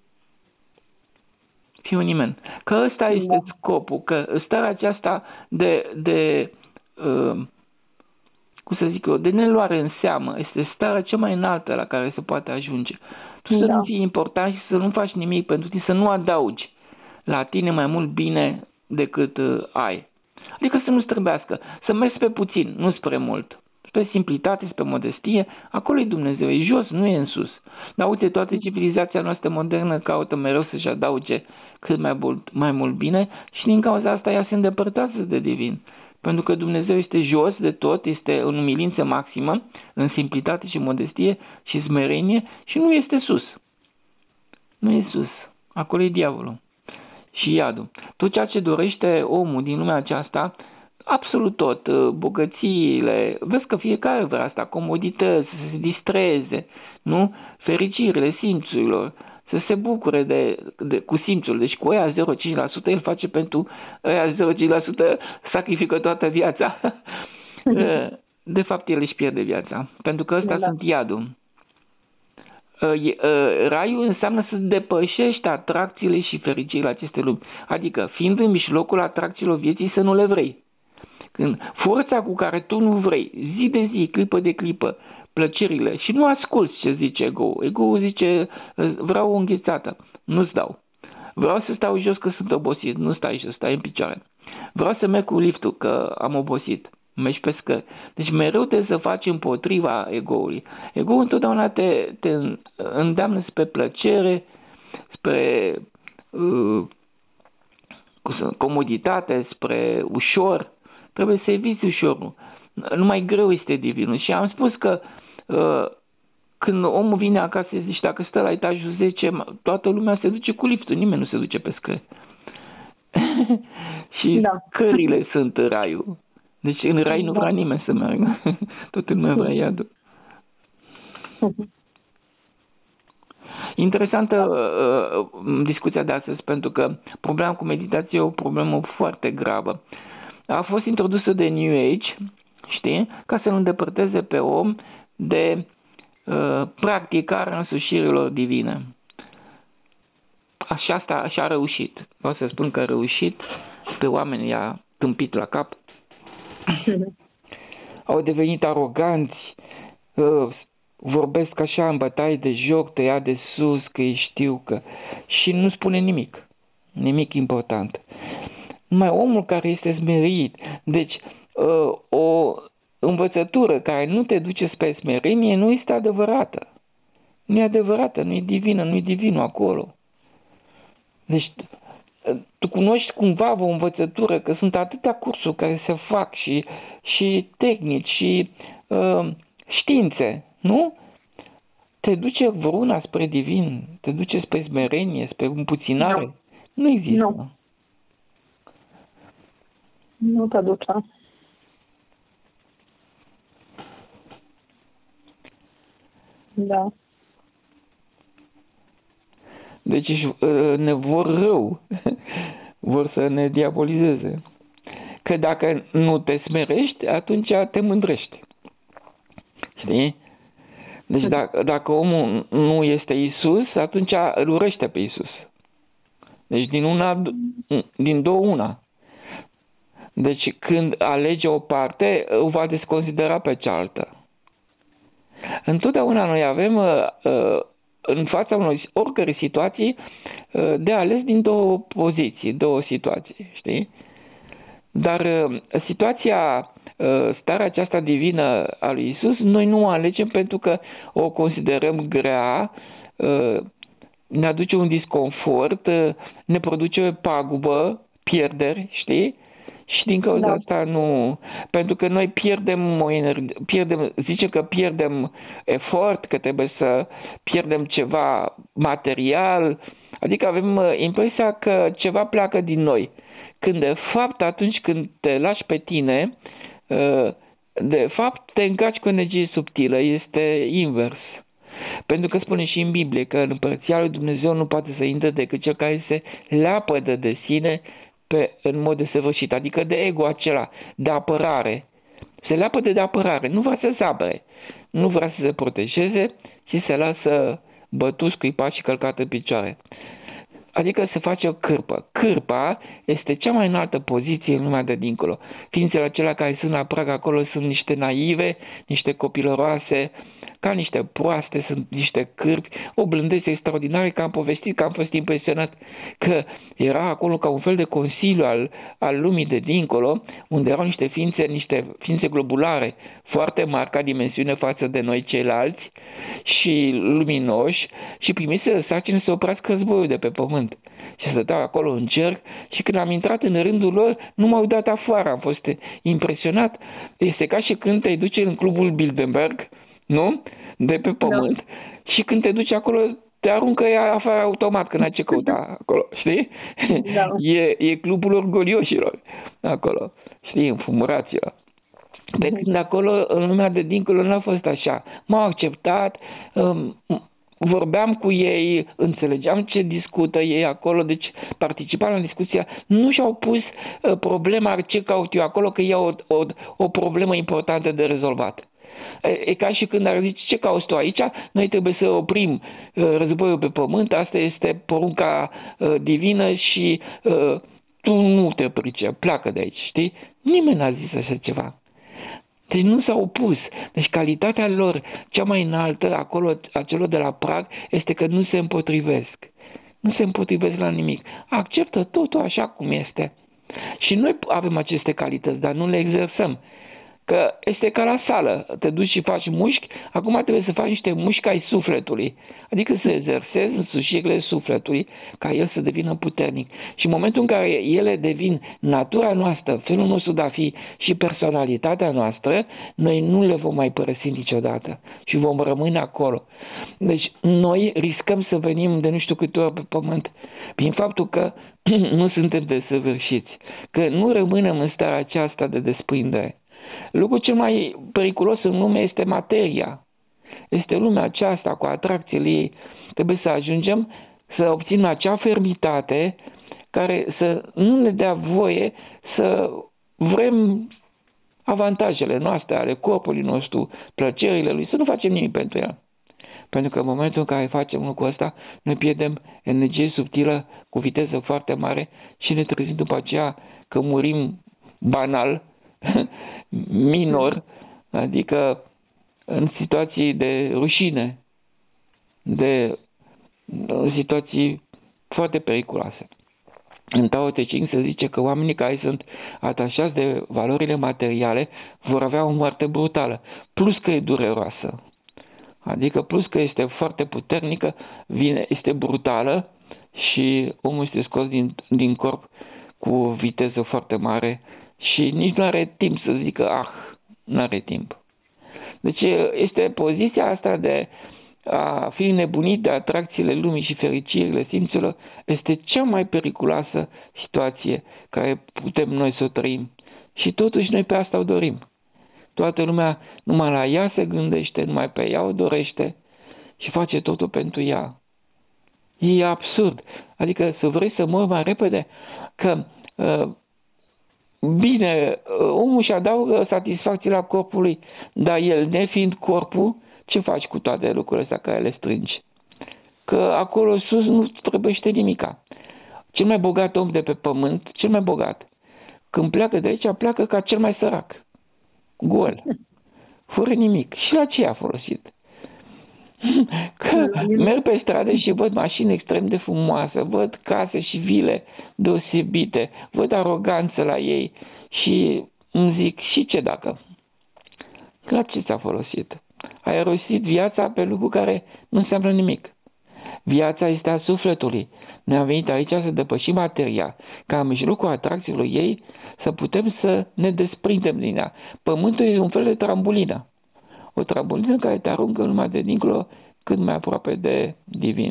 Fii un nimeni. Că ăsta este scopul, că starea aceasta de, de uh, cum să zic eu, de neluare în seamă, este starea cea mai înaltă la care se poate ajunge. Tu da. să nu fii important și să nu faci nimic pentru tine, să nu adaugi la tine mai mult bine decât uh, ai. Adică să nu strâmbească, să mergi pe puțin, nu spre mult. Spre simplitate, spre modestie, acolo e Dumnezeu, e jos, nu e în sus. Dar uite, toată civilizația noastră modernă caută mereu să-și adauge cât mai mult, mai mult bine și din cauza asta ea se îndepărtează de divin. Pentru că Dumnezeu este jos de tot, este în umilință maximă, în simplitate și modestie și smerenie și nu este sus. Nu e sus. Acolo e diavolul și iadul. Tot ceea ce dorește omul din lumea aceasta, absolut tot, bogățiile, vezi că fiecare vrea asta, comodități, să se distreze, nu? Fericirile simțurilor, să se bucure de, de, cu simțul. Deci cu aia zero virgulă cinci la sută el face pentru aia zero virgulă cinci la sută sacrifică toată viața. De fapt el își pierde viața, pentru că ăsta da. sunt iadul. Raiul înseamnă să depășești atracțiile și fericirile acestei lumi. Adică, fiind în mijlocul atracțiilor vieții, să nu le vrei. Când forța cu care tu nu vrei, zi de zi, clipă de clipă, plăcerile și nu asculți ce zice ego. Ego zice, vreau o înghețată, nu-ți dau. Vreau să stau jos că sunt obosit, nu stai jos, stai în picioare. Vreau să merg cu liftul că am obosit. Mergi pe scări. Deci mereu trebuie să faci împotriva ego-ului. Ego-ul întotdeauna te, te îndeamnă spre plăcere, spre uh, comoditate, spre ușor. Trebuie să eviți ușorul. Numai greu este divinul. Și am spus că uh, când omul vine acasă și zice, dacă stă la etajul zece, toată lumea se duce cu liftul, nimeni nu se duce pe scări. Și da. Scările sunt raiul. Deci în rai nu vrea nimeni să meargă. Toată lumea vrea iadul. Interesantă uh, discuția de astăzi, pentru că problema cu meditație e o problemă foarte gravă. A fost introdusă de New Age, știi, ca să-l îndepărteze pe om de uh, practicarea însușirilor divine. Așa, asta, așa a reușit. Vreau să spun că a reușit, pe oameni i-a tâmpit la cap. Au devenit aroganți, uh, vorbesc așa în bătaie de joc, te ia de sus, că ei știu că... Și nu spune nimic. Nimic important. Numai omul care este smerit. Deci, uh, o învățătură care nu te duce spre smerenie nu este adevărată. Nu e adevărată, nu e divină, nu e divinul acolo. Deci, tu cunoști cumva o învățătură, că sunt atâtea cursuri care se fac și, și tehnici și uh, științe, nu? Te duce vreuna spre divin, te duce spre smerenie, spre împuținare. Nu, nu există. Nu. Nu te duce. Da. Deci ne vor rău, vor să ne diabolizeze. Că dacă nu te smerești, atunci te mândrești. Știi? Deci dacă, dacă omul nu este Isus, atunci îl urăște pe Isus. Deci din una, din două una. Deci când alege o parte, o va desconsidera pe cealaltă. Întotdeauna noi avem uh, în fața unor oricărei situații uh, de ales din două poziții, două situații, știi? Dar uh, situația, uh, starea aceasta divină a lui Isus, noi nu o alegem pentru că o considerăm grea, uh, ne aduce un disconfort, uh, ne produce pagubă, pierderi, știi? Și din cauza da. asta nu... Pentru că noi pierdem o energie, pierdem, zice că pierdem efort, că trebuie să pierdem ceva material, adică avem impresia că ceva pleacă din noi. Când de fapt, atunci când te lași pe tine, de fapt te încarci cu energie subtilă, este invers. Pentru că spune și în Biblie că în Împărăția lui Dumnezeu nu poate să intre decât cel care se leapădă de sine pe, în mod desăvârșit, adică de ego acela, de apărare. Se leapădă de apărare, nu vrea să se apere, nu vrea să se protejeze, ci se lasă bătut, scuipat și călcat în picioare. Adică se face o cârpă. Cârpa este cea mai înaltă poziție în lumea de dincolo. Ființele acelea care sunt la prag acolo sunt niște naive, niște copilăroase, ca niște proaste, sunt niște cârpi, o blândețe extraordinară, că am povestit, că am fost impresionat că era acolo ca un fel de consiliu al, al lumii de dincolo, unde erau niște ființe, niște ființe globulare foarte mari ca dimensiune față de noi ceilalți și luminoși și primise sarcină să oprească războiul de pe pământ. Și stăteau acolo în cerc și când am intrat în rândul lor, nu m-au dat afară, am fost impresionat. Este ca și când te duci în clubul Bilderberg, nu? De pe pământ. Da. Și când te duci acolo, te aruncă ea afară automat, că n-ai ce căuta acolo, știi? Da. E, e clubul orgolioșilor acolo, știi, înfumuraților. Pe când acolo, în lumea de dincolo, n-a fost așa. M-au acceptat, um, vorbeam cu ei, înțelegeam ce discută ei acolo, deci participam la discuția. Nu și-au pus uh, problema ce caut eu acolo, că e o, o, o problemă importantă de rezolvat. E ca și când ar zice, ce cauți tu aici? Noi trebuie să oprim uh, războiul pe pământ, asta este porunca uh, divină și uh, tu nu te pricep, pleacă de aici, știi? Nimeni n-a zis așa ceva. Deci nu s-au opus. Deci calitatea lor cea mai înaltă, acolo, a celor de la prag, este că nu se împotrivesc. Nu se împotrivesc la nimic. Acceptă totul așa cum este. Și noi avem aceste calități, dar nu le exersăm. Că este ca la sală, te duci și faci mușchi, acum trebuie să faci niște mușchi ai sufletului, adică să exersezi însușirile sufletului ca el să devină puternic. Și în momentul în care ele devin natura noastră, felul nostru de a fi și personalitatea noastră, noi nu le vom mai părăsi niciodată și vom rămâne acolo. Deci noi riscăm să venim de nu știu câte ori pe pământ prin faptul că nu suntem desăvârșiți, că nu rămânem în starea aceasta de desprindere. lucrul cel mai periculos în lume este materia. Este lumea aceasta cu atracțiile ei. Trebuie să ajungem să obținem acea fermitate care să nu ne dea voie să vrem avantajele noastre, ale corpului nostru, plăcerile lui, să nu facem nimic pentru el. Pentru că în momentul în care facem lucrul ăsta, noi pierdem energie subtilă cu viteză foarte mare și ne trezim după aceea că murim banal, minor, adică în situații de rușine, de situații foarte periculoase. În Tao Te Ching se zice că oamenii care sunt atașați de valorile materiale vor avea o moarte brutală, plus că e dureroasă. Adică plus că este foarte puternică, vine, este brutală și omul este scos din, din corp cu viteză foarte mare și nici nu are timp să zică, ah, nu are timp. Deci este poziția asta de a fi nebunit de atracțiile lumii și fericirile simțurilor, este cea mai periculoasă situație care putem noi să o trăim. Și totuși noi pe asta o dorim. Toată lumea numai la ea se gândește, numai pe ea o dorește și face totul pentru ea. E absurd. Adică să vrei să mori mai repede, că uh, bine, omul își adaugă satisfacție la corpului, dar el, nefiind corpul, ce faci cu toate lucrurile astea care le strângi? Că acolo sus nu trebuiește nimica. Cel mai bogat om de pe pământ, cel mai bogat, când pleacă de aici, pleacă ca cel mai sărac. Gol. Fără nimic. Și la ce a folosit? Că merg pe stradă și văd mașini extrem de frumoase, văd case și vile deosebite, văd aroganță la ei și îmi zic, și ce dacă? La ce ți-a folosit? Ai rosit viața pe lucru care nu înseamnă nimic. Viața este a sufletului. Ne-am venit aici să depășim materia, ca în mijlocul atracțiilor ei să putem să ne desprindem din ea. Pământul e un fel de trambulină. O trambulină care te aruncă în lumea de dincolo cât mai aproape de divin.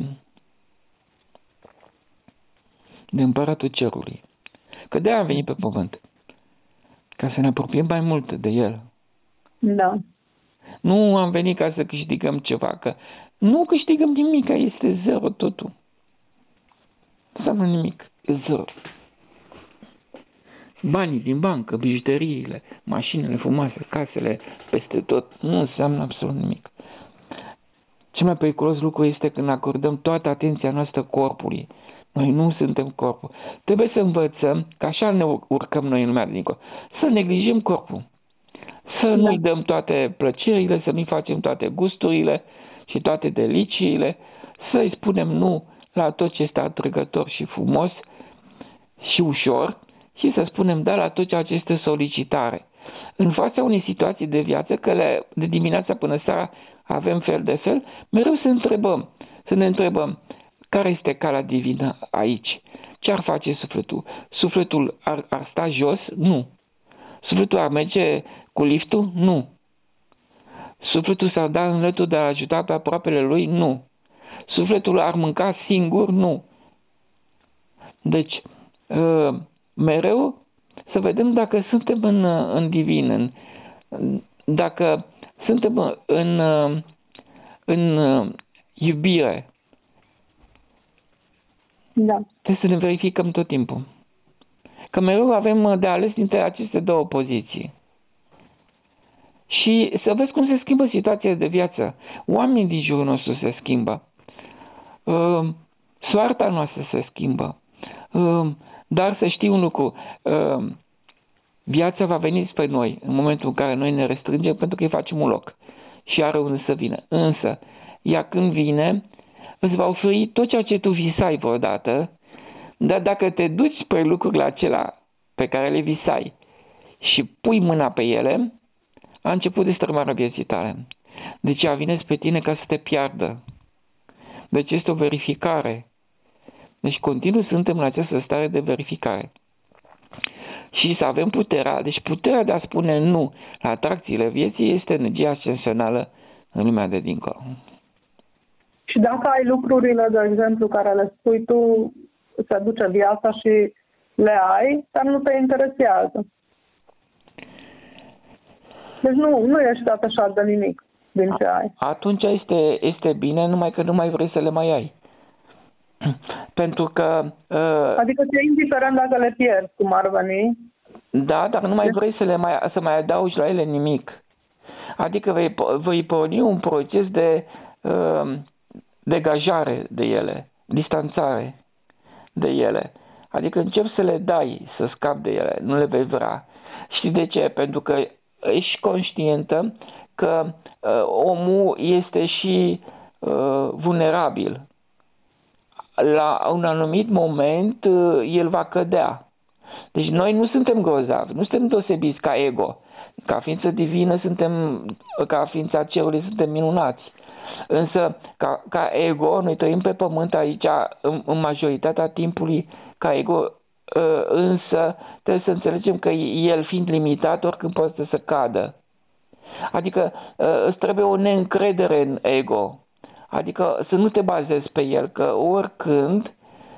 De împăratul cerului. Că de-aia am venit pe pământ. Ca să ne apropiem mai mult de el. Da. Nu am venit ca să câștigăm ceva, că nu câștigăm nimic, este zero totul. Nu înseamnă nimic, e zero. Banii din bancă, bijuteriile, mașinile frumoase, casele, peste tot, nu înseamnă absolut nimic. Cel mai periculos lucru este când acordăm toată atenția noastră corpului. Noi nu suntem corpul. Trebuie să învățăm, că așa ne urcăm noi în lumea de dincolo, să neglijăm corpul. Să nu-i dăm toate plăcerile, să nu-i facem toate gusturile și toate deliciile, să-i spunem nu la tot ce este atrăgător și frumos și ușor și să spunem da la tot ceea ce este solicitare. În fața unei situații de viață, că le, de dimineața până seara avem fel de fel, mereu să întrebăm, să ne întrebăm care este calea divină aici. Ce ar face sufletul? Sufletul ar, ar sta jos? Nu. Sufletul ar merge cu liftul? Nu. Sufletul s-ar da în lătul de a ajuta pe aproapele lui? Nu. Sufletul ar mânca singur? Nu. Deci, mereu să vedem dacă suntem în, în divin, în, dacă suntem în, în iubire. Da. Trebuie să ne verificăm tot timpul. Că mereu avem de ales dintre aceste două poziții. Și să vezi cum se schimbă situația de viață. Oamenii din jurul nostru se schimbă. Uh, soarta noastră se schimbă. Uh, dar să știi un lucru. Uh, viața va veni spre noi în momentul în care noi ne restrângem pentru că îi facem un loc. Și are unde să vină. Însă, ea când vine, îți va oferi tot ceea ce tu visai vreodată. Dar dacă te duci spre lucrurile acelea pe care le visai și pui mâna pe ele, a început destrămarea vieții tale. Deci ea vine spre tine ca să te piardă. Deci este o verificare. Deci continuu suntem în această stare de verificare. Și să avem puterea, deci puterea de a spune nu la atracțiile vieții este energia ascensională în lumea de dincolo. Și dacă ai lucrurile, de exemplu, care le spui tu, îți aduce viața și le ai, dar nu te interesează. Deci nu, nu ești atașat de nimic din ce ai. Atunci este, este bine, numai că nu mai vrei să le mai ai. Pentru că... Uh, adică ți-e indiferent dacă le pierzi, cum ar veni. Da, dar nu mai vrei să, le mai, să mai adaugi la ele nimic. Adică vei, vei porni un proces de uh, degajare de ele, distanțare de ele. Adică începi să le dai, să scapi de ele, nu le vei vrea. Știi de ce? Pentru că ești conștientă că uh, omul este și uh, vulnerabil. La un anumit moment uh, el va cădea. Deci noi nu suntem grozavi, nu suntem deosebiți ca ego. Ca ființă divină suntem, ca ființa cerului suntem minunați. Însă, ca, ca ego, noi trăim pe pământ aici în, în majoritatea timpului ca ego, însă trebuie să înțelegem că el fiind limitat, oricând poate să cadă. Adică îți trebuie o neîncredere în ego. Adică să nu te bazezi pe el, că oricând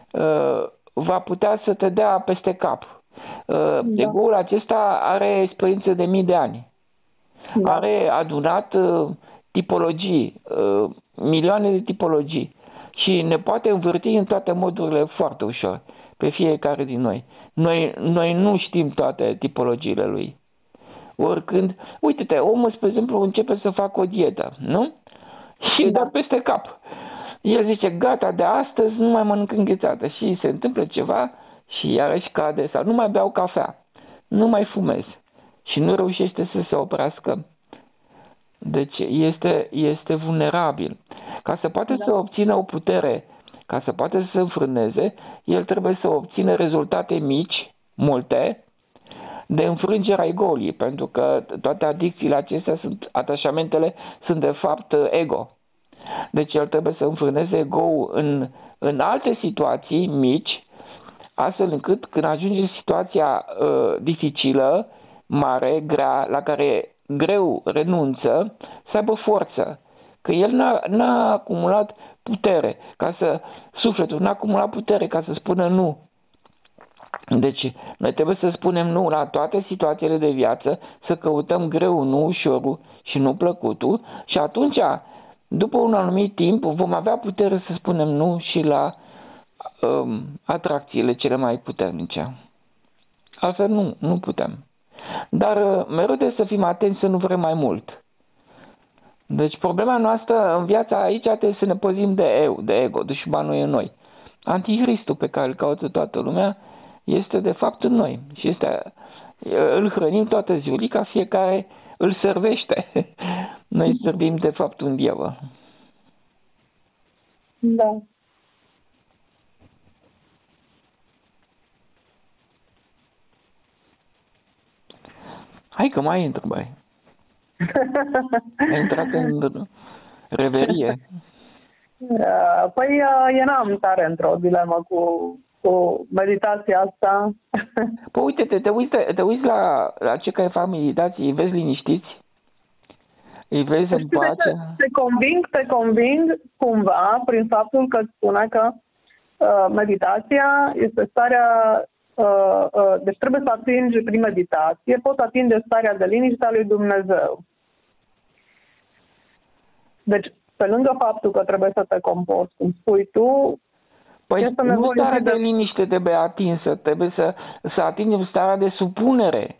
va putea să te dea peste cap. Da. Ego-ul acesta are experiență de mii de ani. Da. Are adunat uh, tipologii, uh, milioane de tipologii și ne poate învârti în toate modurile foarte ușor pe fiecare din noi. Noi, noi nu știm toate tipologiile lui. Oricând, uite-te, omul, spre exemplu, începe să facă o dietă, nu? Și îi dă peste cap. El zice, gata, de astăzi nu mai mănânc înghețată și se întâmplă ceva și iarăși cade sau nu mai beau cafea, nu mai fumez și nu reușește să se oprească. Deci este, este vulnerabil. Ca să poată da. să obțină o putere, ca să poată să se înfrâneze, el trebuie să obțină rezultate mici, multe, de înfrângerea ego-ului, pentru că toate adicțiile acestea sunt, atașamentele sunt de fapt ego. Deci el trebuie să înfrâneze ego-ul în, în alte situații mici, astfel încât când ajunge în situația uh, dificilă, mare, grea, la care greu renunță, să aibă forță. Că el n-a, n-a acumulat putere, ca să, sufletul n-a acumulat putere ca să spună nu. Deci noi trebuie să spunem nu la toate situațiile de viață, să căutăm greu, nu ușorul și nu plăcutul și atunci, după un anumit timp, vom avea putere să spunem nu și la um, atracțiile cele mai puternice. Altfel nu, nu putem. Dar mereu trebuie să fim atenți să nu vrem mai mult. Deci problema noastră în viața aici trebuie să ne păzim de eu, de ego, dușmanul e în noi. Antichristul pe care îl caută toată lumea este de fapt în noi și este, îl hrănim toată ziulica, fiecare îl servește. Noi servim de fapt un diavol. Da. Hai că mai intru, băi. Ai intrat în reverie. Păi eram tare într-o dilemă cu, cu meditația asta. Păi uite, te, te uiți, te uiți la, la cei care fac meditații, îi vezi liniștiți? Îi vezi în pace? Te conving, te conving cumva prin faptul că îți spune că uh, meditația este starea, uh, uh, deci trebuie să atingi prin meditație, poți atinge starea de liniște a lui Dumnezeu. Deci, pe lângă faptul că trebuie să te comporți, cum spui tu, păi nu starea de liniște trebuie atinsă, trebuie să, să atingem starea de supunere.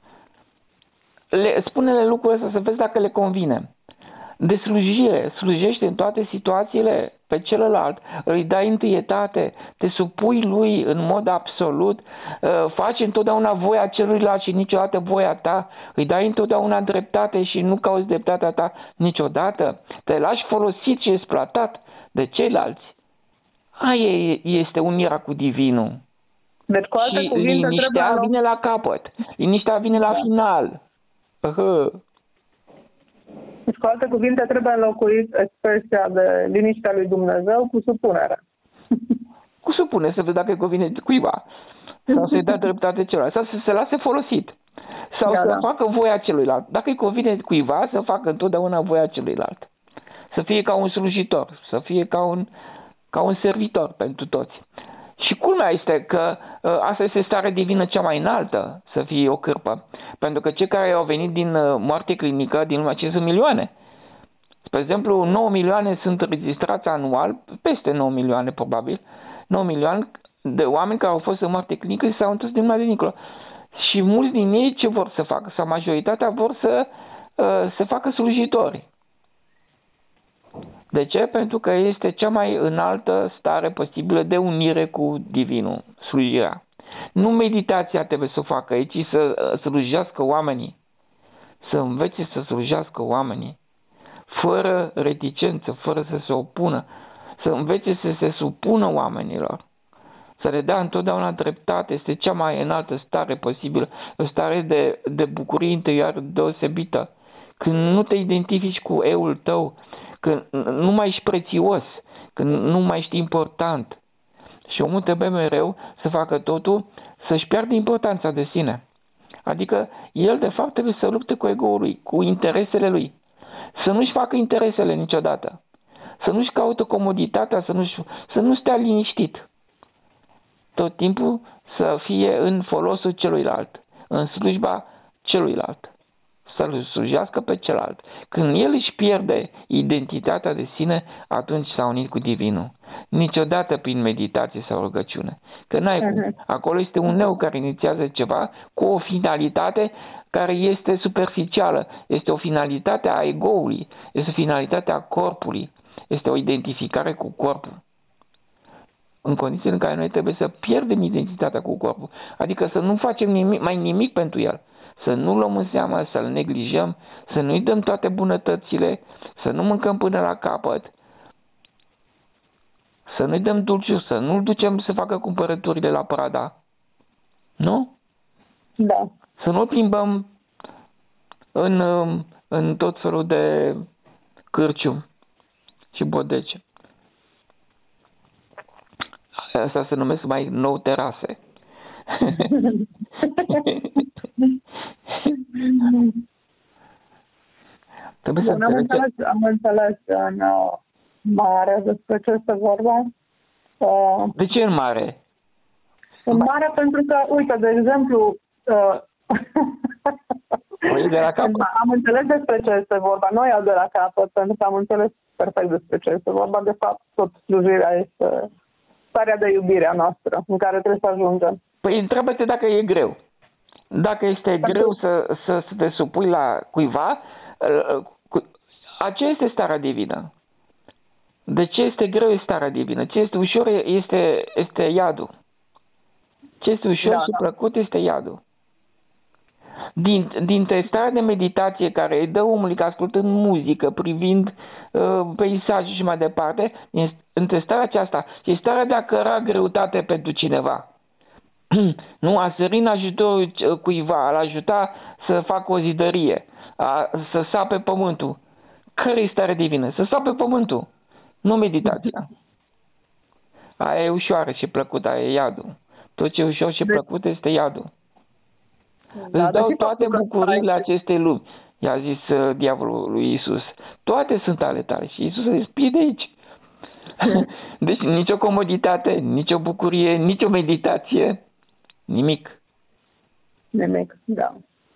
Le, spune-le lucrurile astea să vezi dacă le convine. De slujire, slujește în toate situațiile pe celălalt, îi dai întâietate, te supui lui în mod absolut, faci întotdeauna voia celuilalt și niciodată voia ta, îi dai întotdeauna dreptate și nu cauți dreptatea ta niciodată, te lași folosit și exploatat de ceilalți. Aia este unirea cu divinul. Deci, cu alte și cuvinte, liniștea trebuie vine la capăt, liniștea vine la final. Uh-huh. Deci, cu alte cuvinte, trebuie înlocuit expresia de liniștea lui Dumnezeu cu supunere. Cu supunere, să vezi dacă îi convine cuiva. Sau să-i dea dreptate celuilalt. Sau să se lase folosit. Sau da, să da. facă voia celuilalt. Dacă îi convine cuiva, să facă întotdeauna voia celuilalt. Să fie ca un slujitor. Să fie ca un, ca un servitor pentru toți. Și culmea este că uh, asta este starea divină cea mai înaltă, să fie o cârpă. Pentru că cei care au venit din uh, moarte clinică, din lumea aceea, sunt milioane. Spre exemplu, nouă milioane sunt registrați anual, peste nouă milioane probabil, nouă milioane de oameni care au fost în moarte clinică și s-au întors din lumea de dincolo. Și mulți din ei ce vor să facă? Sau majoritatea vor să uh, se facă slujitori. De ce? Pentru că este cea mai înaltă stare posibilă de unire cu Divinul, slujirea. Nu meditația trebuie să o facă aici, ci să slujească oamenii. Să învețe să slujească oamenii. Fără reticență, fără să se opună. Să învețe să se supună oamenilor. Să le dea întotdeauna dreptate. Este cea mai înaltă stare posibilă. O stare de, de bucurie interioară deosebită. Când nu te identifici cu eul tău, când nu mai ești prețios, când nu mai ești important. Și omul trebuie mereu să facă totul să-și piardă importanța de sine. Adică el de fapt trebuie să lupte cu ego-ul lui, cu interesele lui. Să nu-și facă interesele niciodată. Să nu-și caută comoditatea, să, nu să nu stea liniștit. Tot timpul să fie în folosul celuilalt, în slujba celuilalt. Să-l slujească pe celălalt. Când el își pierde identitatea de sine, atunci s-a unit cu Divinul. Niciodată prin meditație sau rugăciune. Că n-ai cum. Acolo este un eu care inițiază ceva cu o finalitate care este superficială. Este o finalitate a ego-ului. Este o finalitate a corpului. Este o identificare cu corpul. În condițiile în care noi trebuie să pierdem identitatea cu corpul. Adică să nu facem nimic, mai nimic pentru el. Să nu luăm în seamă, să-l neglijăm, să nu-i dăm toate bunătățile, să nu mâncăm până la capăt, să nu-i dăm dulciuri, să nu-l ducem să facă cumpărăturile la Prada. Nu? Da. Să nu-l plimbăm în, în tot felul de cârciumi și bodege. Asta se numesc mai nou terase. Trebuie să Bun, am înțeles, am înțeles în uh, mare despre ce este vorba. Uh, de ce în mare? În mare pentru că, uite, de exemplu, uh, de la capăt. am înțeles despre ce este vorba. Nu iau de la capăt, pentru că am înțeles perfect despre ce este vorba. De fapt, tot slujirea este starea de iubire a noastră, în care trebuie să ajungem. Păi întreabă-te dacă e greu. Dacă este greu să, să, să te supui la cuiva, aceea este starea divină. De ce este greu este starea divină? Ce este ușor este, este iadul. Ce este ușor da, și plăcut este iadul. Din, dintre starea de meditație care îi dă omului că ascultând muzică, privind uh, peisaje și mai departe, între starea aceasta și starea de a căra greutate pentru cineva. Nu, a sări în ajutorul cuiva, a-l ajuta să facă o zidărie, a, să sape pământul. Care e starea divină? Să sape pământul, nu meditația. Aia e ușoară și plăcută, aia e iadul. Tot ce e ușor și plăcut este iadul. Da, îți dau toate bucuriile acestei lumi, i-a zis uh, diavolul lui Iisus. Toate sunt ale tale. Și Iisus a zis, pii de aici. Deci nicio comoditate, nicio bucurie, nicio meditație, nimic. Nimic, da.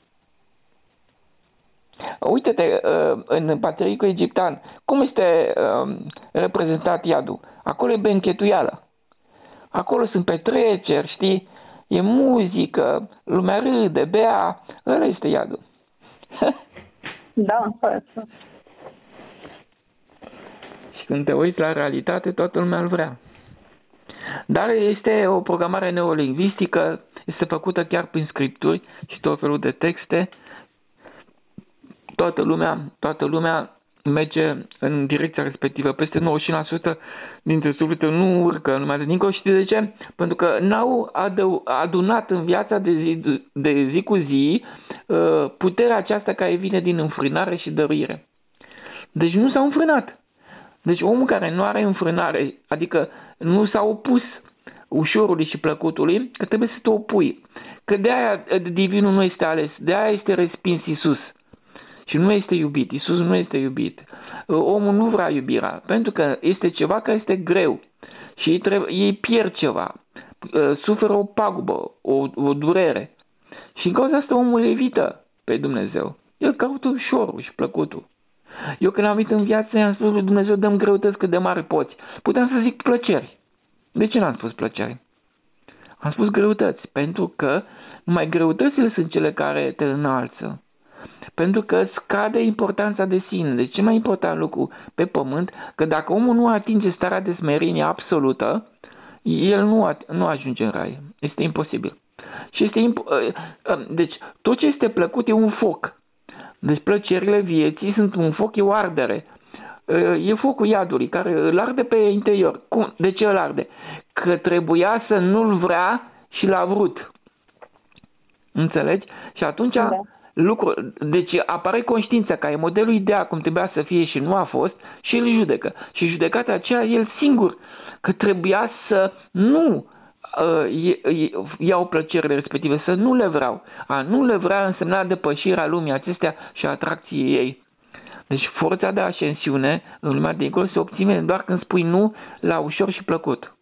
Uite-te, în patriarhul egiptean, cum este reprezentat iadul? Acolo e benchetuială. Acolo sunt petreceri, știi? E muzică, lumea râde, bea, ăla este iadul. Da, foarte. Și când te uiți la realitate, toată lumea îl vrea. Dar este o programare neolingvistică, este făcută chiar prin scripturi și tot felul de texte. Toată lumea, toată lumea merge în direcția respectivă. Peste nouăzeci și cinci la sută dintre suflete nu urcă în lumea de dincolo. Știi de ce? Pentru că n-au adunat în viața de zi, de zi cu zi puterea aceasta care vine din înfrânare și dăruire. Deci nu s-au înfrânat. Deci omul care nu are înfrânare, adică nu s-a opus ușorului și plăcutului, că trebuie să te opui. Că de aia divinul nu este ales, de aia este respins Iisus. Și nu este iubit. Iisus nu este iubit. Omul nu vrea iubirea, pentru că este ceva care este greu și ei, trebuie, ei pierd ceva. suferă o pagubă, o, o durere. Și în cauza asta omul evită pe Dumnezeu. El caută ușorul și plăcutul. Eu când am venit în viață i-am spus lui Dumnezeu, dă-mi greutăți cât de mari poți. Puteam să zic plăceri. De ce n-am spus plăceri? Am spus greutăți, pentru că numai greutățile sunt cele care te înalță. Pentru că scade importanța de sine. Deci cel mai important lucru pe pământ, că dacă omul nu atinge starea de smerenie absolută, el nu, nu ajunge în rai. Este imposibil. Și este imp- deci tot ce este plăcut e un foc. Deci plăcerile vieții sunt un foc, e o ardere. E focul iadului care îl arde pe interior. Cum? De ce îl arde? Că trebuia să nu-l vrea și l-a vrut. Înțelegi? Și atunci da. lucru, deci apare conștiința ca e modelul ideal cum trebuia să fie și nu a fost și îl judecă. Și judecata aceea el singur că trebuia să nu uh, iau plăcerile respective, să nu le vreau. A nu le vrea însemna depășirea lumii acestea și atracției ei. Deci forța de ascensiune în lumea de dincolo se obține doar când spui nu la ușor și plăcut.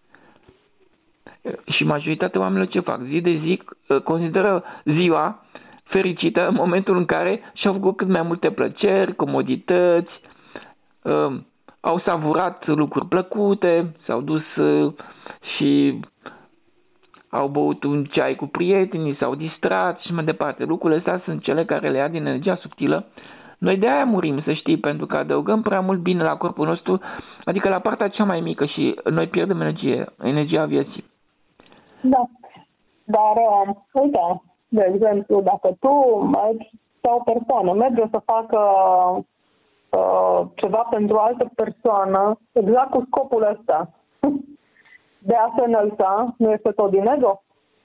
Și majoritatea oamenilor ce fac? Zi de zi consideră ziua fericită în momentul în care și-au făcut cât mai multe plăceri, comodități, uh, au savurat lucruri plăcute, s-au dus uh, și au băut un ceai cu prietenii, s-au distrat și mai departe. Lucrurile astea sunt cele care le ia din energia subtilă. Noi de aia murim, să știi, pentru că adăugăm prea mult bine la corpul nostru, adică la partea cea mai mică și noi pierdem energie, energia vieții. Da, dar uite, de exemplu, dacă tu mergi sau o persoană merge să facă uh, ceva pentru o altă persoană, exact cu scopul ăsta, de a se înălța, nu este tot din ego?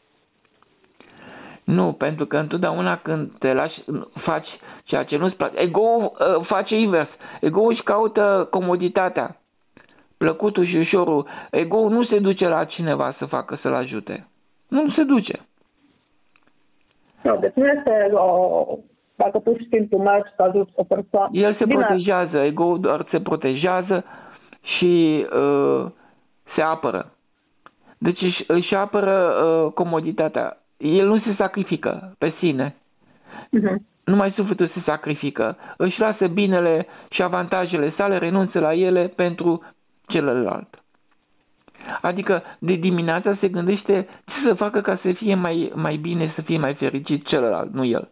Nu, pentru că întotdeauna când te lași, faci ceea ce nu-ți place, ego-ul uh, face invers. Ego-ul își caută comoditatea, plăcutul și ușorul. Ego-ul nu se duce la cineva să facă, să-l ajute. Nu se duce. No, deci nu este o... Dacă tu știi, tu mergi să ajuți o persoană. El se Bine. protejează, ego-ul doar se protejează și uh, se apără. Deci își, își apără uh, comoditatea. El nu se sacrifică pe sine. Uh-huh. Numai sufletul se sacrifică. Își lasă binele și avantajele sale, renunță la ele pentru celălalt. Adică de dimineața se gândește ce să facă ca să fie mai, mai bine, să fie mai fericit celălalt, nu el.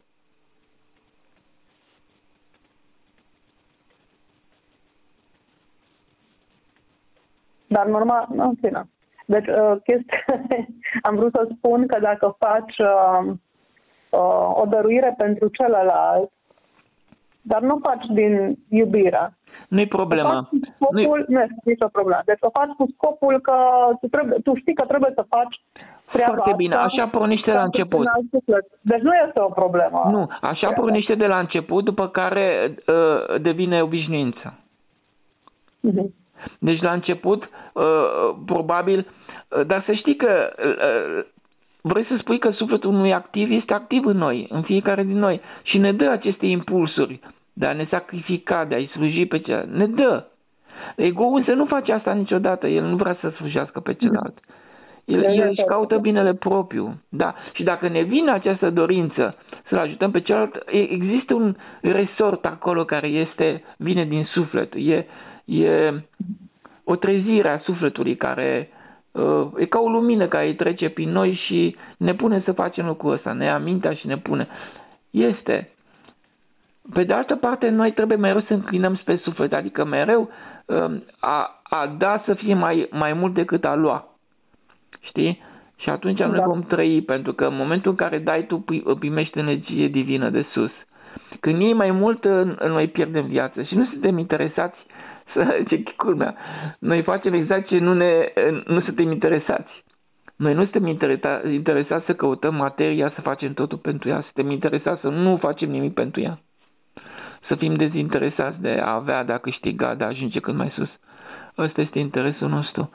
Dar normal, nu, în fine. Deci, uh, chestia, am vrut să spun că dacă faci uh, uh, o dăruire pentru celălalt, dar nu faci din iubire. Nu-i problema. Scopul, nu este nicio problemă. Deci o faci cu scopul că tu, trebuie, tu știi că trebuie să faci treaba Foarte bine, așa pornește la început. Deci nu este o problemă. Nu, așa pornește de la început, după care uh, devine obișnuință. Uh-huh. Deci la început, uh, probabil, uh, dar să știi că uh, vrei să spui că sufletul nu e activ, este activ în noi, în fiecare din noi și ne dă aceste impulsuri de a ne sacrifica, de a-i sluji pe celălalt. Ne dă. Ego-ul însă nu face asta niciodată, el nu vrea să slujească pe celălalt. El, el își caută binele propriu. Da? Și dacă ne vine această dorință să-l ajutăm pe celălalt, există un resort acolo care este, vine din suflet. E, e o trezire a sufletului care uh, e ca o lumină care îi trece prin noi și ne pune să facem lucrul ăsta. Ne ia mintea și ne pune. Este. Pe de altă parte, noi trebuie mereu să înclinăm spre suflet, adică mereu uh, a, a da să fie mai, mai mult decât a lua. Știi? Și atunci da. Noi vom trăi, pentru că în momentul în care dai, tu primești energie divină de sus. Când iei mai mult, noi pierdem viață și nu suntem interesați să, ce culmea, noi facem exact ce nu, ne, nu suntem interesați. Noi nu suntem interesați să căutăm materia, să facem totul pentru ea, suntem interesați să nu facem nimic pentru ea. Să fim dezinteresați de a avea, de a câștiga, de a ajunge cât mai sus. Ăsta este interesul nostru.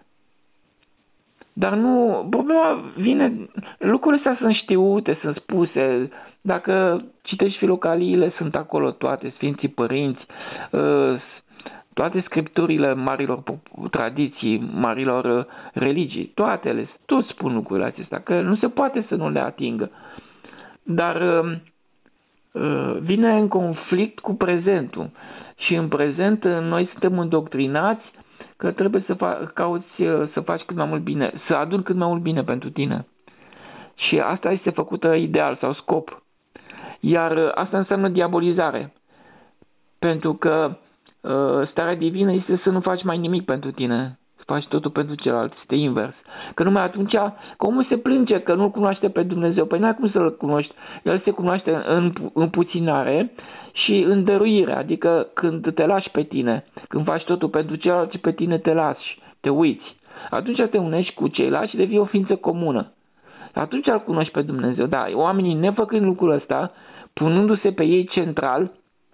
Dar nu, problema vine, lucrurile astea sunt știute, sunt spuse. Dacă citești filocaliile, sunt acolo toate, Sfinții Părinți, toate scripturile marilor tradiții, marilor religii, toate ele, toți spun lucrurile acestea, că nu se poate să nu le atingă. Dar vine în conflict cu prezentul. Și în prezent noi suntem îndoctrinați că trebuie să fa- cauți să faci cât mai mult bine, să aduni cât mai mult bine pentru tine. Și asta este făcută ideal sau scop. Iar asta înseamnă diabolizare. Pentru că uh, starea divină este să nu faci mai nimic pentru tine, să faci totul pentru celălalt, este invers. Că numai atunci, că omul se plânge că nu-L cunoaște pe Dumnezeu, păi n-ai cum să-L cunoști. El se cunoaște în împuținare și în dăruire, adică când te lași pe tine, când faci totul pentru celălalt și pe tine te lași, te uiți. Atunci te unești cu ceilalți și devii o ființă comună. Atunci îl cunoști pe Dumnezeu. Da, oamenii nefăcând lucrul ăsta, punându-se pe ei central,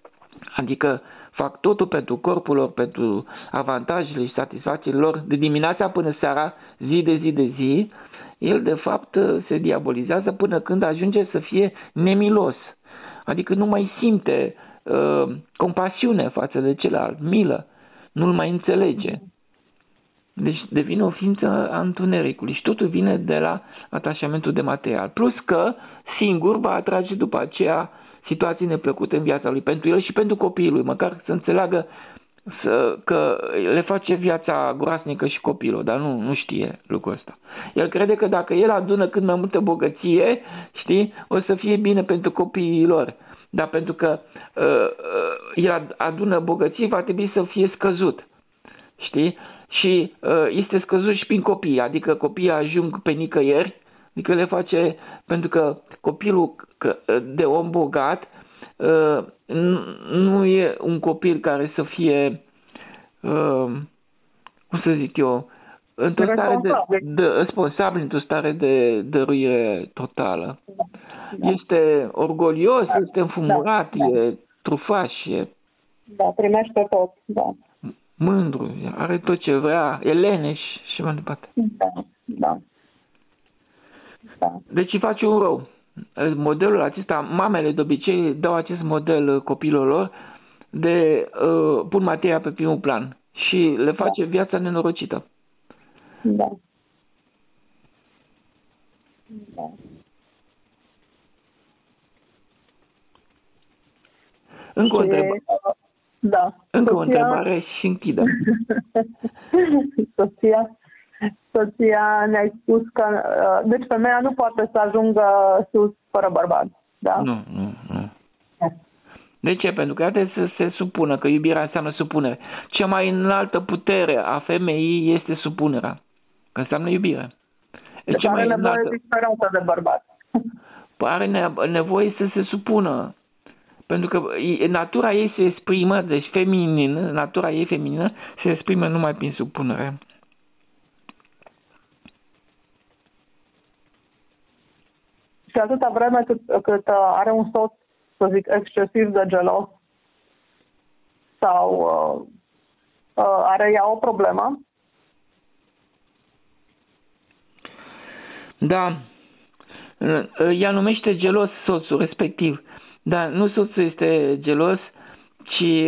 adică fac totul pentru corpul lor, pentru avantajele și satisfacțiile lor, de dimineața până seara, zi de zi de zi, el de fapt se diabolizează până când ajunge să fie nemilos. Adică nu mai simte uh, compasiune față de celălalt, milă, nu-l mai înțelege. Deci devine o ființă a întunericului și totul vine de la atașamentul de material. Plus că singur va atrage după aceea situații neplăcute în viața lui, pentru el și pentru copiii lui, măcar să înțeleagă să, că le face viața groasnică și copilul, dar nu, nu știe lucrul ăsta. El crede că dacă el adună cât mai multă bogăție, știi, o să fie bine pentru copiii lor. Dar pentru că uh, el adună bogăție, va trebui să fie scăzut. Știi? Și uh, este scăzut și prin copii, adică copiii ajung pe nicăieri, adică le face, pentru că copilul de om bogat uh, nu e un copil care să fie, uh, cum să zic eu, într-o stare de, de responsabil, într-o stare de dăruire totală. Da. Este orgolios, da. Este înfumurat, da. E trufaș, e... Da, primește tot, da. Mândru, are tot ce vrea, e leneș și mai departe. Da, da. Da. Deci îi face un rău. Modelul acesta, mamele de obicei dau acest model copiilor lor de uh, pun materia pe primul plan și le face da. Viața nenorocită. Da. Da. Încă o întrebare. Da. Încă soția... o întrebare și închidem. soția, soția ne-a spus că... Deci femeia nu poate să ajungă sus fără bărbat, da? Nu, nu, nu. De ce? Pentru că trebuie să se supună, că iubirea înseamnă supunere. Cea mai înaltă putere a femeii este supunerea, că înseamnă iubire. Deci are nevoie înaltă... disperată de bărbat. Are nevoie să se supună. Pentru că natura ei se exprimă, deci feminină, natura ei feminină se exprimă numai prin supunere. Și atâta vreme cât, cât are un soț, să zic, excesiv de gelos sau uh, uh, are ea o problemă? Da. Ea numește gelos soțul respectiv. Dar nu soțul este gelos, ci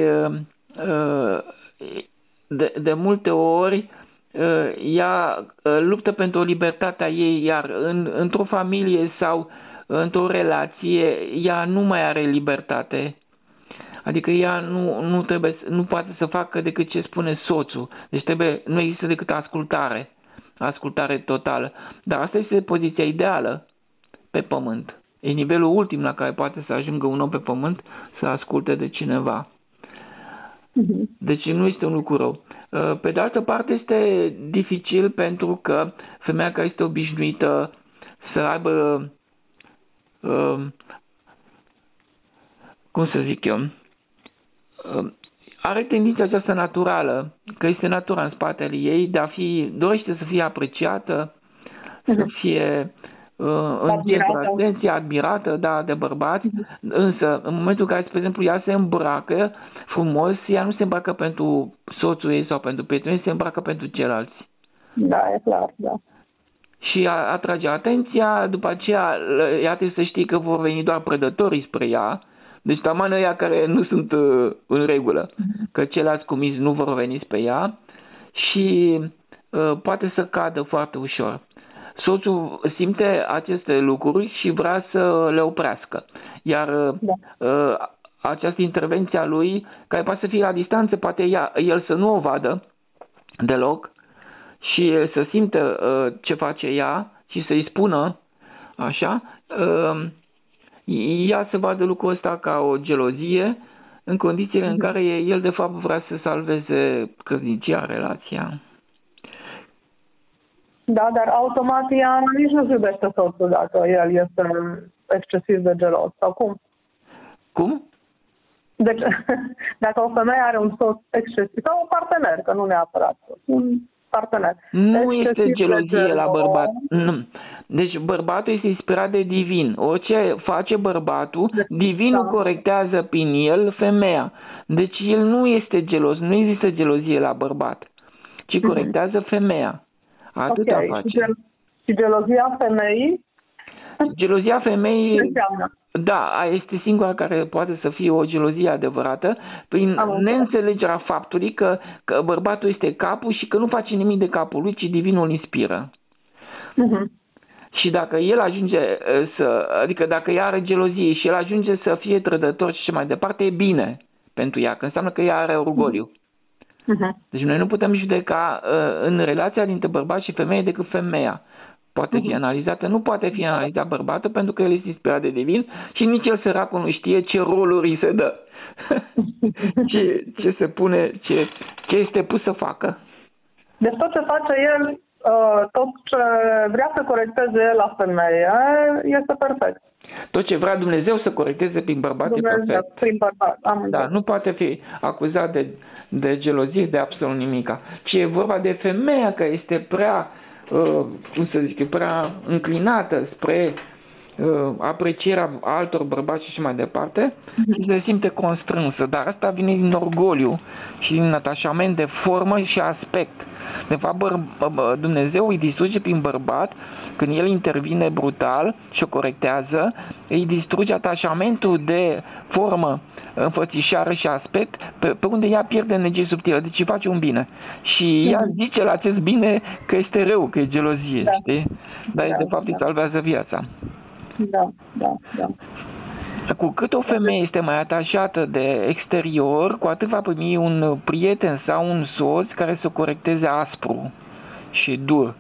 de, de multe ori ea luptă pentru libertatea ei, iar în, într-o familie sau într-o relație ea nu mai are libertate. Adică ea nu, nu, trebuie, nu poate să facă decât ce spune soțul. Deci trebuie, nu există decât ascultare. Ascultare totală. Dar asta este poziția ideală pe pământ. E nivelul ultim la care poate să ajungă un om pe pământ să asculte de cineva. Deci nu este un lucru rău. Pe de altă parte este dificil pentru că femeia care este obișnuită să aibă, cum să zic eu, are tendința aceasta naturală, că este natura în spatele ei, de a fi, dorește să fie apreciată, să fie în centrul atenției, admirată, da, de bărbați, însă în momentul în care, spre exemplu, ea se îmbracă frumos, ea nu se îmbracă pentru soțul ei sau pentru prietenul ei, se îmbracă pentru ceilalți. Da, e clar, da. Și atrage atenția, după aceea ea trebuie să știe că vor veni doar prădătorii spre ea, Deci taman ăia care nu sunt uh, în regulă, că ceilalți cumiți nu vor veni pe ea și uh, poate să cadă foarte ușor. Soțul simte aceste lucruri și vrea să le oprească. Iar da. uh, această intervenție a lui, care poate să fie la distanță, poate ea, el să nu o vadă deloc și să simtă uh, ce face ea și să-i spună așa, uh, ea să vadă lucrul ăsta ca o gelozie în condițiile în care el de fapt vrea să salveze căsnicia, relația. Da, dar automat ea nici nu iubește soțul dacă el este excesiv de gelos, sau cum? Cum? Deci, dacă o femeie are un soț excesiv, sau un partener, că nu neapărat, un partener. Nu este gelozie la bărbat. Nu. Deci bărbatul este inspirat de divin. Orice face bărbatul, divinul da. corectează prin el femeia. Deci el nu este gelos, nu există gelozie la bărbat, ci corectează femeia. Atâta okay. face. Și, gel și gelozia femeii? Gelozia femeii, ce înseamnă? Da, este singura care poate să fie o gelozie adevărată, prin neînțelegerea faptului că, că bărbatul este capul și că nu face nimic de capul lui, ci divinul îl inspiră. Uh-huh. Și dacă el ajunge să, adică dacă ea are gelozie și el ajunge să fie trădător și mai departe, e bine pentru ea, că înseamnă că ea are orgoliu. Uh-huh. Deci noi nu putem judeca uh, în relația dintre bărbat și femeie decât femeia poate fi analizată. Nu poate fi analizat bărbatul pentru că el este inspirat de divin și nici el săracul nu știe ce roluri îi se dă. ce, ce se pune, ce, ce este pus să facă. Deci tot ce face el, uh, tot ce vrea să corecteze el la femeie este perfect. Tot ce vrea Dumnezeu să corecteze prin bărbat Dumnezeu, e perfect. Prin bărbat, am da, nu poate fi acuzat de, de gelozie, de absolut nimica. Ci e vorba de femeia care este prea, uh, cum să zic, prea înclinată spre uh, aprecierea altor bărbați și mai departe mm-hmm. și se simte constrânsă. Dar asta vine din orgoliu și din atașament de formă și aspect. De fapt, Dumnezeu îi distruge prin bărbat. Când el intervine brutal și o corectează, îi distruge atașamentul de formă, înfățișare și aspect, pe, pe unde ea pierde energie subtilă, deci îi face un bine. Și ea zice la acest bine că este rău, că e gelozie, da. știi? Dar da, de fapt da. îi salvează viața. Da, da, da. Cu cât o femeie este mai atașată de exterior, cu atât va primi un prieten sau un soț care să o corecteze aspru și dur.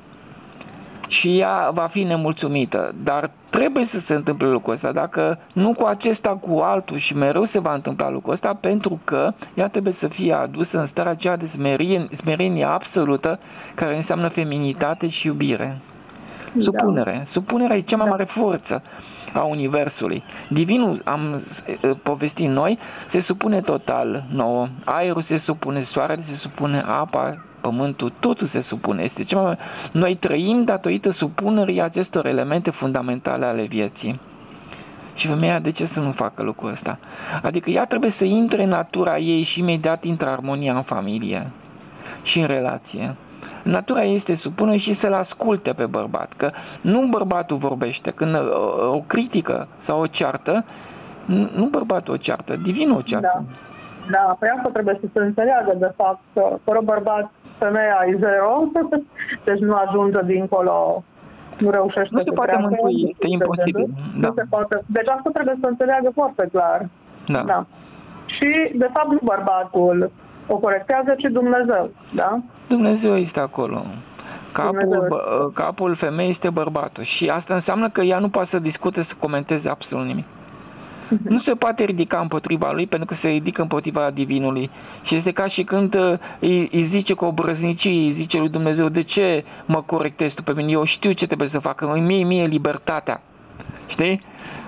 Și ea va fi nemulțumită, dar trebuie să se întâmple lucrul ăsta, dacă nu cu acesta, cu altul și mereu se va întâmpla lucrul ăsta, pentru că ea trebuie să fie adusă în starea aceea de smerenie, smerenie absolută, care înseamnă feminitate și iubire. Da. Supunere. Supunerea e cea mai mare forță a Universului. Divinul, am povestit noi, se supune total nouă. Aerul se supune, soarele se supune, apa, pământul, totul se supune. Este cea mai... Noi trăim datorită supunerii acestor elemente fundamentale ale vieții. Și femeia de ce să nu facă lucrul ăsta? Adică ea trebuie să intre în natura ei și imediat intră armonia în familie și în relație. Natura ei este supună și să-l asculte pe bărbat, că nu bărbatul vorbește. Când o, o critică sau o ceartă, nu bărbatul o ceartă, divinul o ceartă. Da, da, pe asta trebuie să se înțeleagă, de fapt, că fără bărbat femeia e zero, deci nu ajunge dincolo, nu reușește nu se poate mântui, este imposibil. Da. Nu se poate. Deci asta trebuie să înțeleagă foarte clar. Da. Da. Și, de fapt, nu bărbatul o corectează, ci Dumnezeu, da? Dumnezeu este acolo. Capul, bă, capul femeii este bărbatul și asta înseamnă că ea nu poate să discute, să comenteze absolut nimic. Uh-huh. Nu se poate ridica împotriva lui pentru că se ridică împotriva divinului. Și este ca și când îi, îi zice cu obrăznicie, îi zice lui Dumnezeu, de ce mă corectezi tu pe mine? Eu știu ce trebuie să fac, mie, mie libertatea. Știi?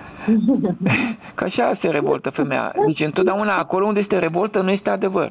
Că așa se revoltă femeia. Deci întotdeauna acolo unde este revoltă nu este adevăr.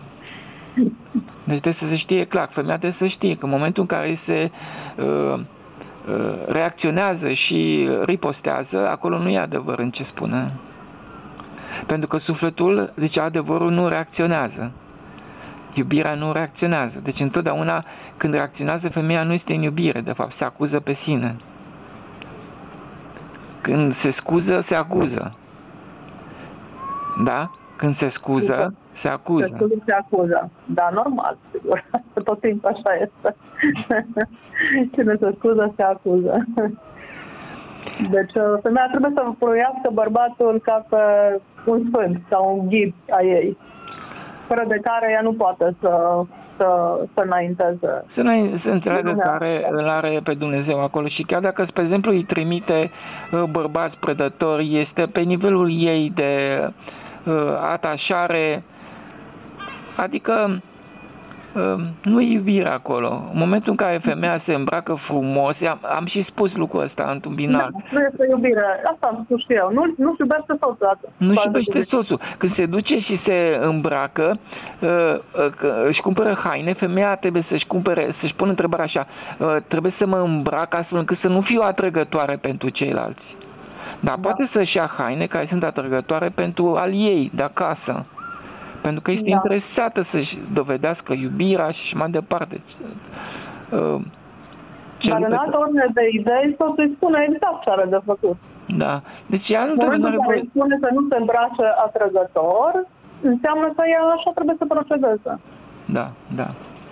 Deci trebuie să se știe clar, femeia trebuie să știe că în momentul în care se uh, uh, reacționează și ripostează, acolo nu e adevăr în ce spune. Pentru că sufletul, deci adevărul nu reacționează. Iubirea nu reacționează. Deci întotdeauna când reacționează femeia nu este în iubire, de fapt se acuză pe sine. Când se scuză, se acuză. Da? Când se scuză, se acuză. Se scuză, se acuză. Da, normal, sigur. Tot timpul așa este. Cine se scuză, se acuză. Deci, femeia trebuie să proiască bărbatul ca pe un sfânt sau un ghid a ei, fără de care ea nu poate să, să, să înainteze. Să, ne, să înțeleagă că are, îl are pe Dumnezeu acolo și chiar dacă, spre exemplu, îi trimite bărbați prădători, este pe nivelul ei de uh, atașare, adică nu e iubire acolo. În momentul în care femeia se îmbracă frumos, am, am și spus lucrul ăsta într-un binar. Da, nu este iubire. Asta am spus și eu. Nu, nu-și iubește soțul. Nu-și iubește soțul. Când se duce și se îmbracă, își cumpără haine, femeia trebuie să-și cumpere, să-și pună întrebarea așa, trebuie să mă îmbrac astfel încât să nu fiu atrăgătoare pentru ceilalți. Dar da. Poate să-și ia haine care sunt atrăgătoare pentru al ei, de acasă. Pentru că este da. interesată să-și dovedească iubirea și mai departe. Ce Dar în altă ordine de idei, soțul îi spune exact ce are de făcut. Da. Deci ea nu trebuie să îi spune să nu se îmbrace atrăgător, înseamnă că ea așa trebuie să procedeze. Da, da.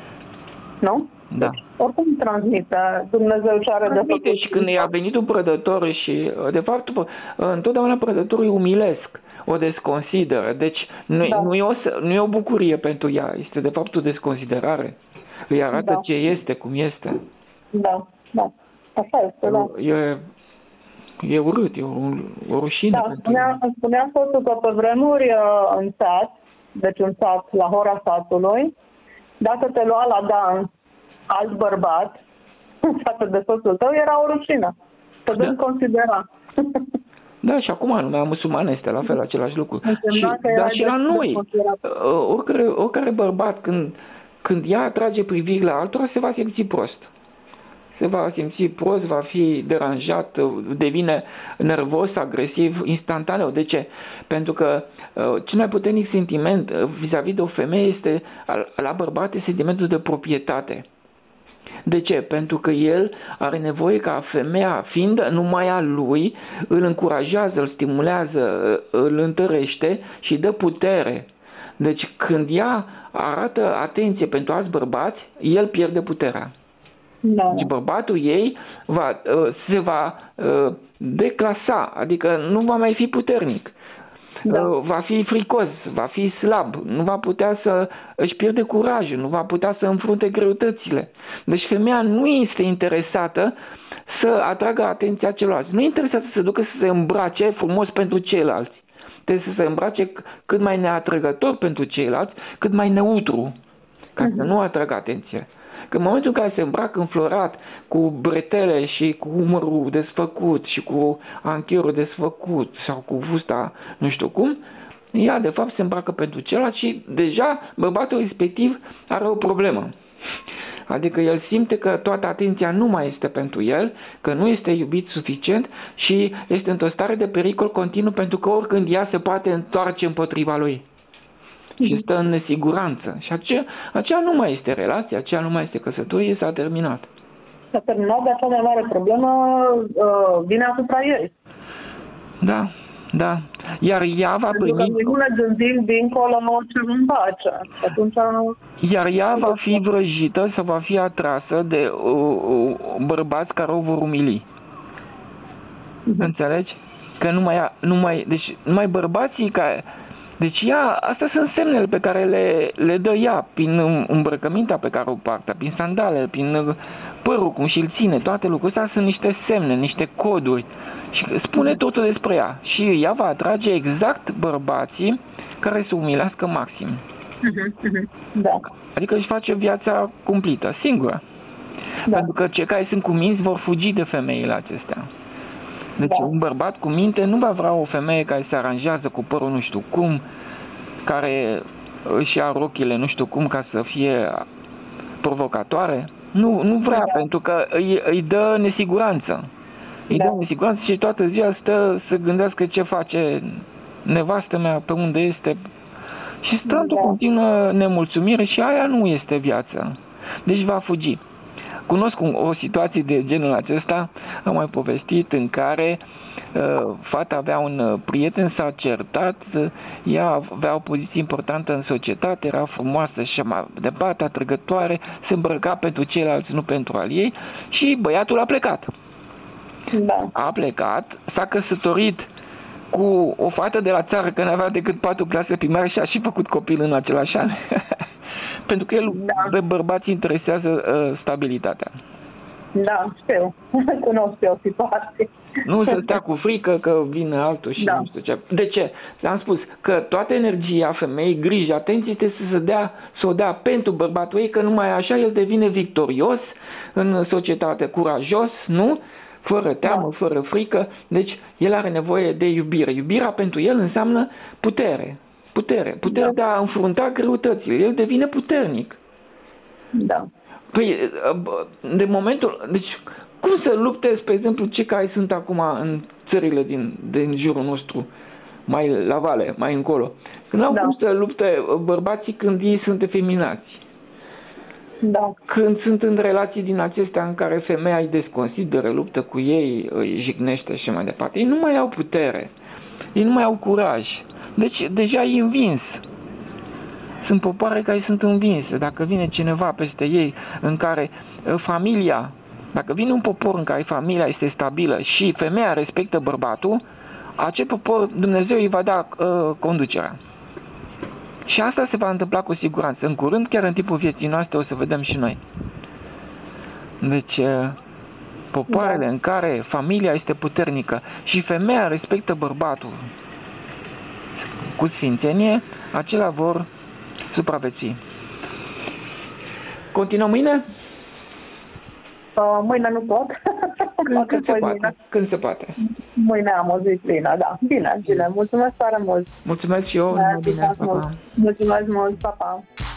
Nu? Da. Deci, oricum transmite Dumnezeu ce are transmite de făcut. Și când i-a venit un prădător și, de fapt, întotdeauna prădătorii umilesc. O desconsideră. Deci nu, da. nu, e o, nu e o bucurie pentru ea. Este de fapt o desconsiderare. Îi arată da. ce este, cum este. Da, da. Așa este, da. E, e urât, e o, o rușine. Da, spunea, spunea soțul că pe vremuri în sat, deci în sat, la hora satului, dacă te lua la dans alt bărbat, față de soțul tău, era o rușină. Să da. considera. Da, și acum lumea musulmană este la fel, același lucru. Și, dar și la noi, oricare, oricare bărbat, când, când ea atrage priviri la altora, se va simți prost. Se va simți prost, va fi deranjat, devine nervos, agresiv, instantaneu. De ce? Pentru că cel mai puternic sentiment vis-a-vis de o femeie este, la bărbat, este sentimentul de proprietate. De ce? Pentru că el are nevoie ca femeia, fiind numai a lui, îl încurajează, îl stimulează, îl întărește și dă putere. Deci când ea arată atenție pentru alți bărbați, el pierde puterea. Da. Deci bărbatul ei va, se va declasa, adică nu va mai fi puternic. Da. Va fi fricos, va fi slab, nu va putea să își pierde curajul, nu va putea să înfrunte greutățile. Deci femeia nu este interesată să atragă atenția celorlalți. Nu e interesată să se ducă să se îmbrace frumos pentru ceilalți. Trebuie să se îmbrace cât mai neatrăgător pentru ceilalți, cât mai neutru, ca uh-huh. să nu atragă atenție. Că în momentul în care se îmbracă înflorat, cu bretele și cu umărul desfăcut și cu anchiorul desfăcut sau cu fusta nu știu cum, ea de fapt se îmbracă pentru celălalt și deja bărbatul respectiv are o problemă. Adică el simte că toată atenția nu mai este pentru el, că nu este iubit suficient și este într-o stare de pericol continuu pentru că oricând ea se poate întoarce împotriva lui. Și stă în nesiguranță. Și aceea, aceea nu mai este relație, aceea nu mai este căsătorie, s-a terminat. S-a terminat, dar cea mai mare problemă uh, vine asupra ei. Da, da. Iar ea va primi... Pentru că nu ne gândim dincolo ce vom face. Atunci... Iar ea va fi vrăjită sau va fi atrasă de uh, uh, bărbați care o vor umili. Uh-huh. Înțelegi? Că numai, numai, deci, numai bărbații care... Deci ea, astea sunt semnele pe care le, le dă ea prin îmbrăcămintea pe care o poartă, prin sandale, prin părul cum și-l ține, toate lucrurile astea sunt niște semne, niște coduri și spune totul despre ea și ea va atrage exact bărbații care se umilească maxim. Da. Adică își face viața cumplită, singură. Da. Pentru că cei care sunt cuminți vor fugi de femeile acestea. Deci da. Un bărbat cu minte nu va vrea o femeie care se aranjează cu părul nu știu cum, care își ia rochile nu știu cum ca să fie provocatoare. Nu, nu vrea, da. Pentru că îi, îi dă nesiguranță. Îi da. dă nesiguranță și toată ziua stă să gândească ce face nevastă mea, pe unde este. Și stă într-o da. continuă nemulțumire și aia nu este viață. Deci va fugi. Cunosc o situație de genul acesta, am mai povestit, în care fata avea un prieten, s-a certat, ea avea o poziție importantă în societate, era frumoasă și mai departe, atrăgătoare, se îmbrăca pentru ceilalți, nu pentru al ei, și băiatul a plecat. Da. A plecat, s-a căsătorit cu o fată de la țară, că n-avea decât patru clase primare și a și făcut copil în același an. Pentru că el, da. Pe bărbați interesează uh, stabilitatea. Da, știu. Cunosc eu situații. Nu să stea cu frică că vine altul și da. Nu știu ce. De ce? Am spus că toată energia femeii, grijă, atenție, trebuie să, se dea, să o dea pentru bărbatul ei, că numai așa el devine victorios în societate, curajos, nu? Fără teamă, da. Fără frică. Deci el are nevoie de iubire. Iubirea pentru el înseamnă putere. Putere. Putere da. De a înfrunta greutățile. El devine puternic. Da. Păi, de momentul... Deci, cum să lupte, spre exemplu, cei care sunt acum în țările din, din jurul nostru, mai la vale, mai încolo? Când au da. Cum să lupte bărbații când ei sunt efeminați? Da. Când sunt în relații din acestea în care femeia îi desconsideră, luptă cu ei, îi jignește și mai departe, ei nu mai au putere. Ei nu mai au curaj. Deci, deja e învins. Sunt popoare care sunt învinse. Dacă vine cineva peste ei în care familia, dacă vine un popor în care familia este stabilă și femeia respectă bărbatul, acel popor Dumnezeu îi va da uh, conducerea. Și asta se va întâmpla cu siguranță. În curând, chiar în timpul vieții noastre, o să vedem și noi. Deci, uh, popoarele da. În care familia este puternică și femeia respectă bărbatul cu sfințenie, acelea vor supraviețui. Continuăm mâine? Uh, mâine nu pot. Când, când, se poate. Când se poate. Mâine am o zi plină, da. Bine, bine. Mulțumesc tare mult. Mulțumesc și eu. Mulțumesc mult. Mulțumesc mult. Pa, pa.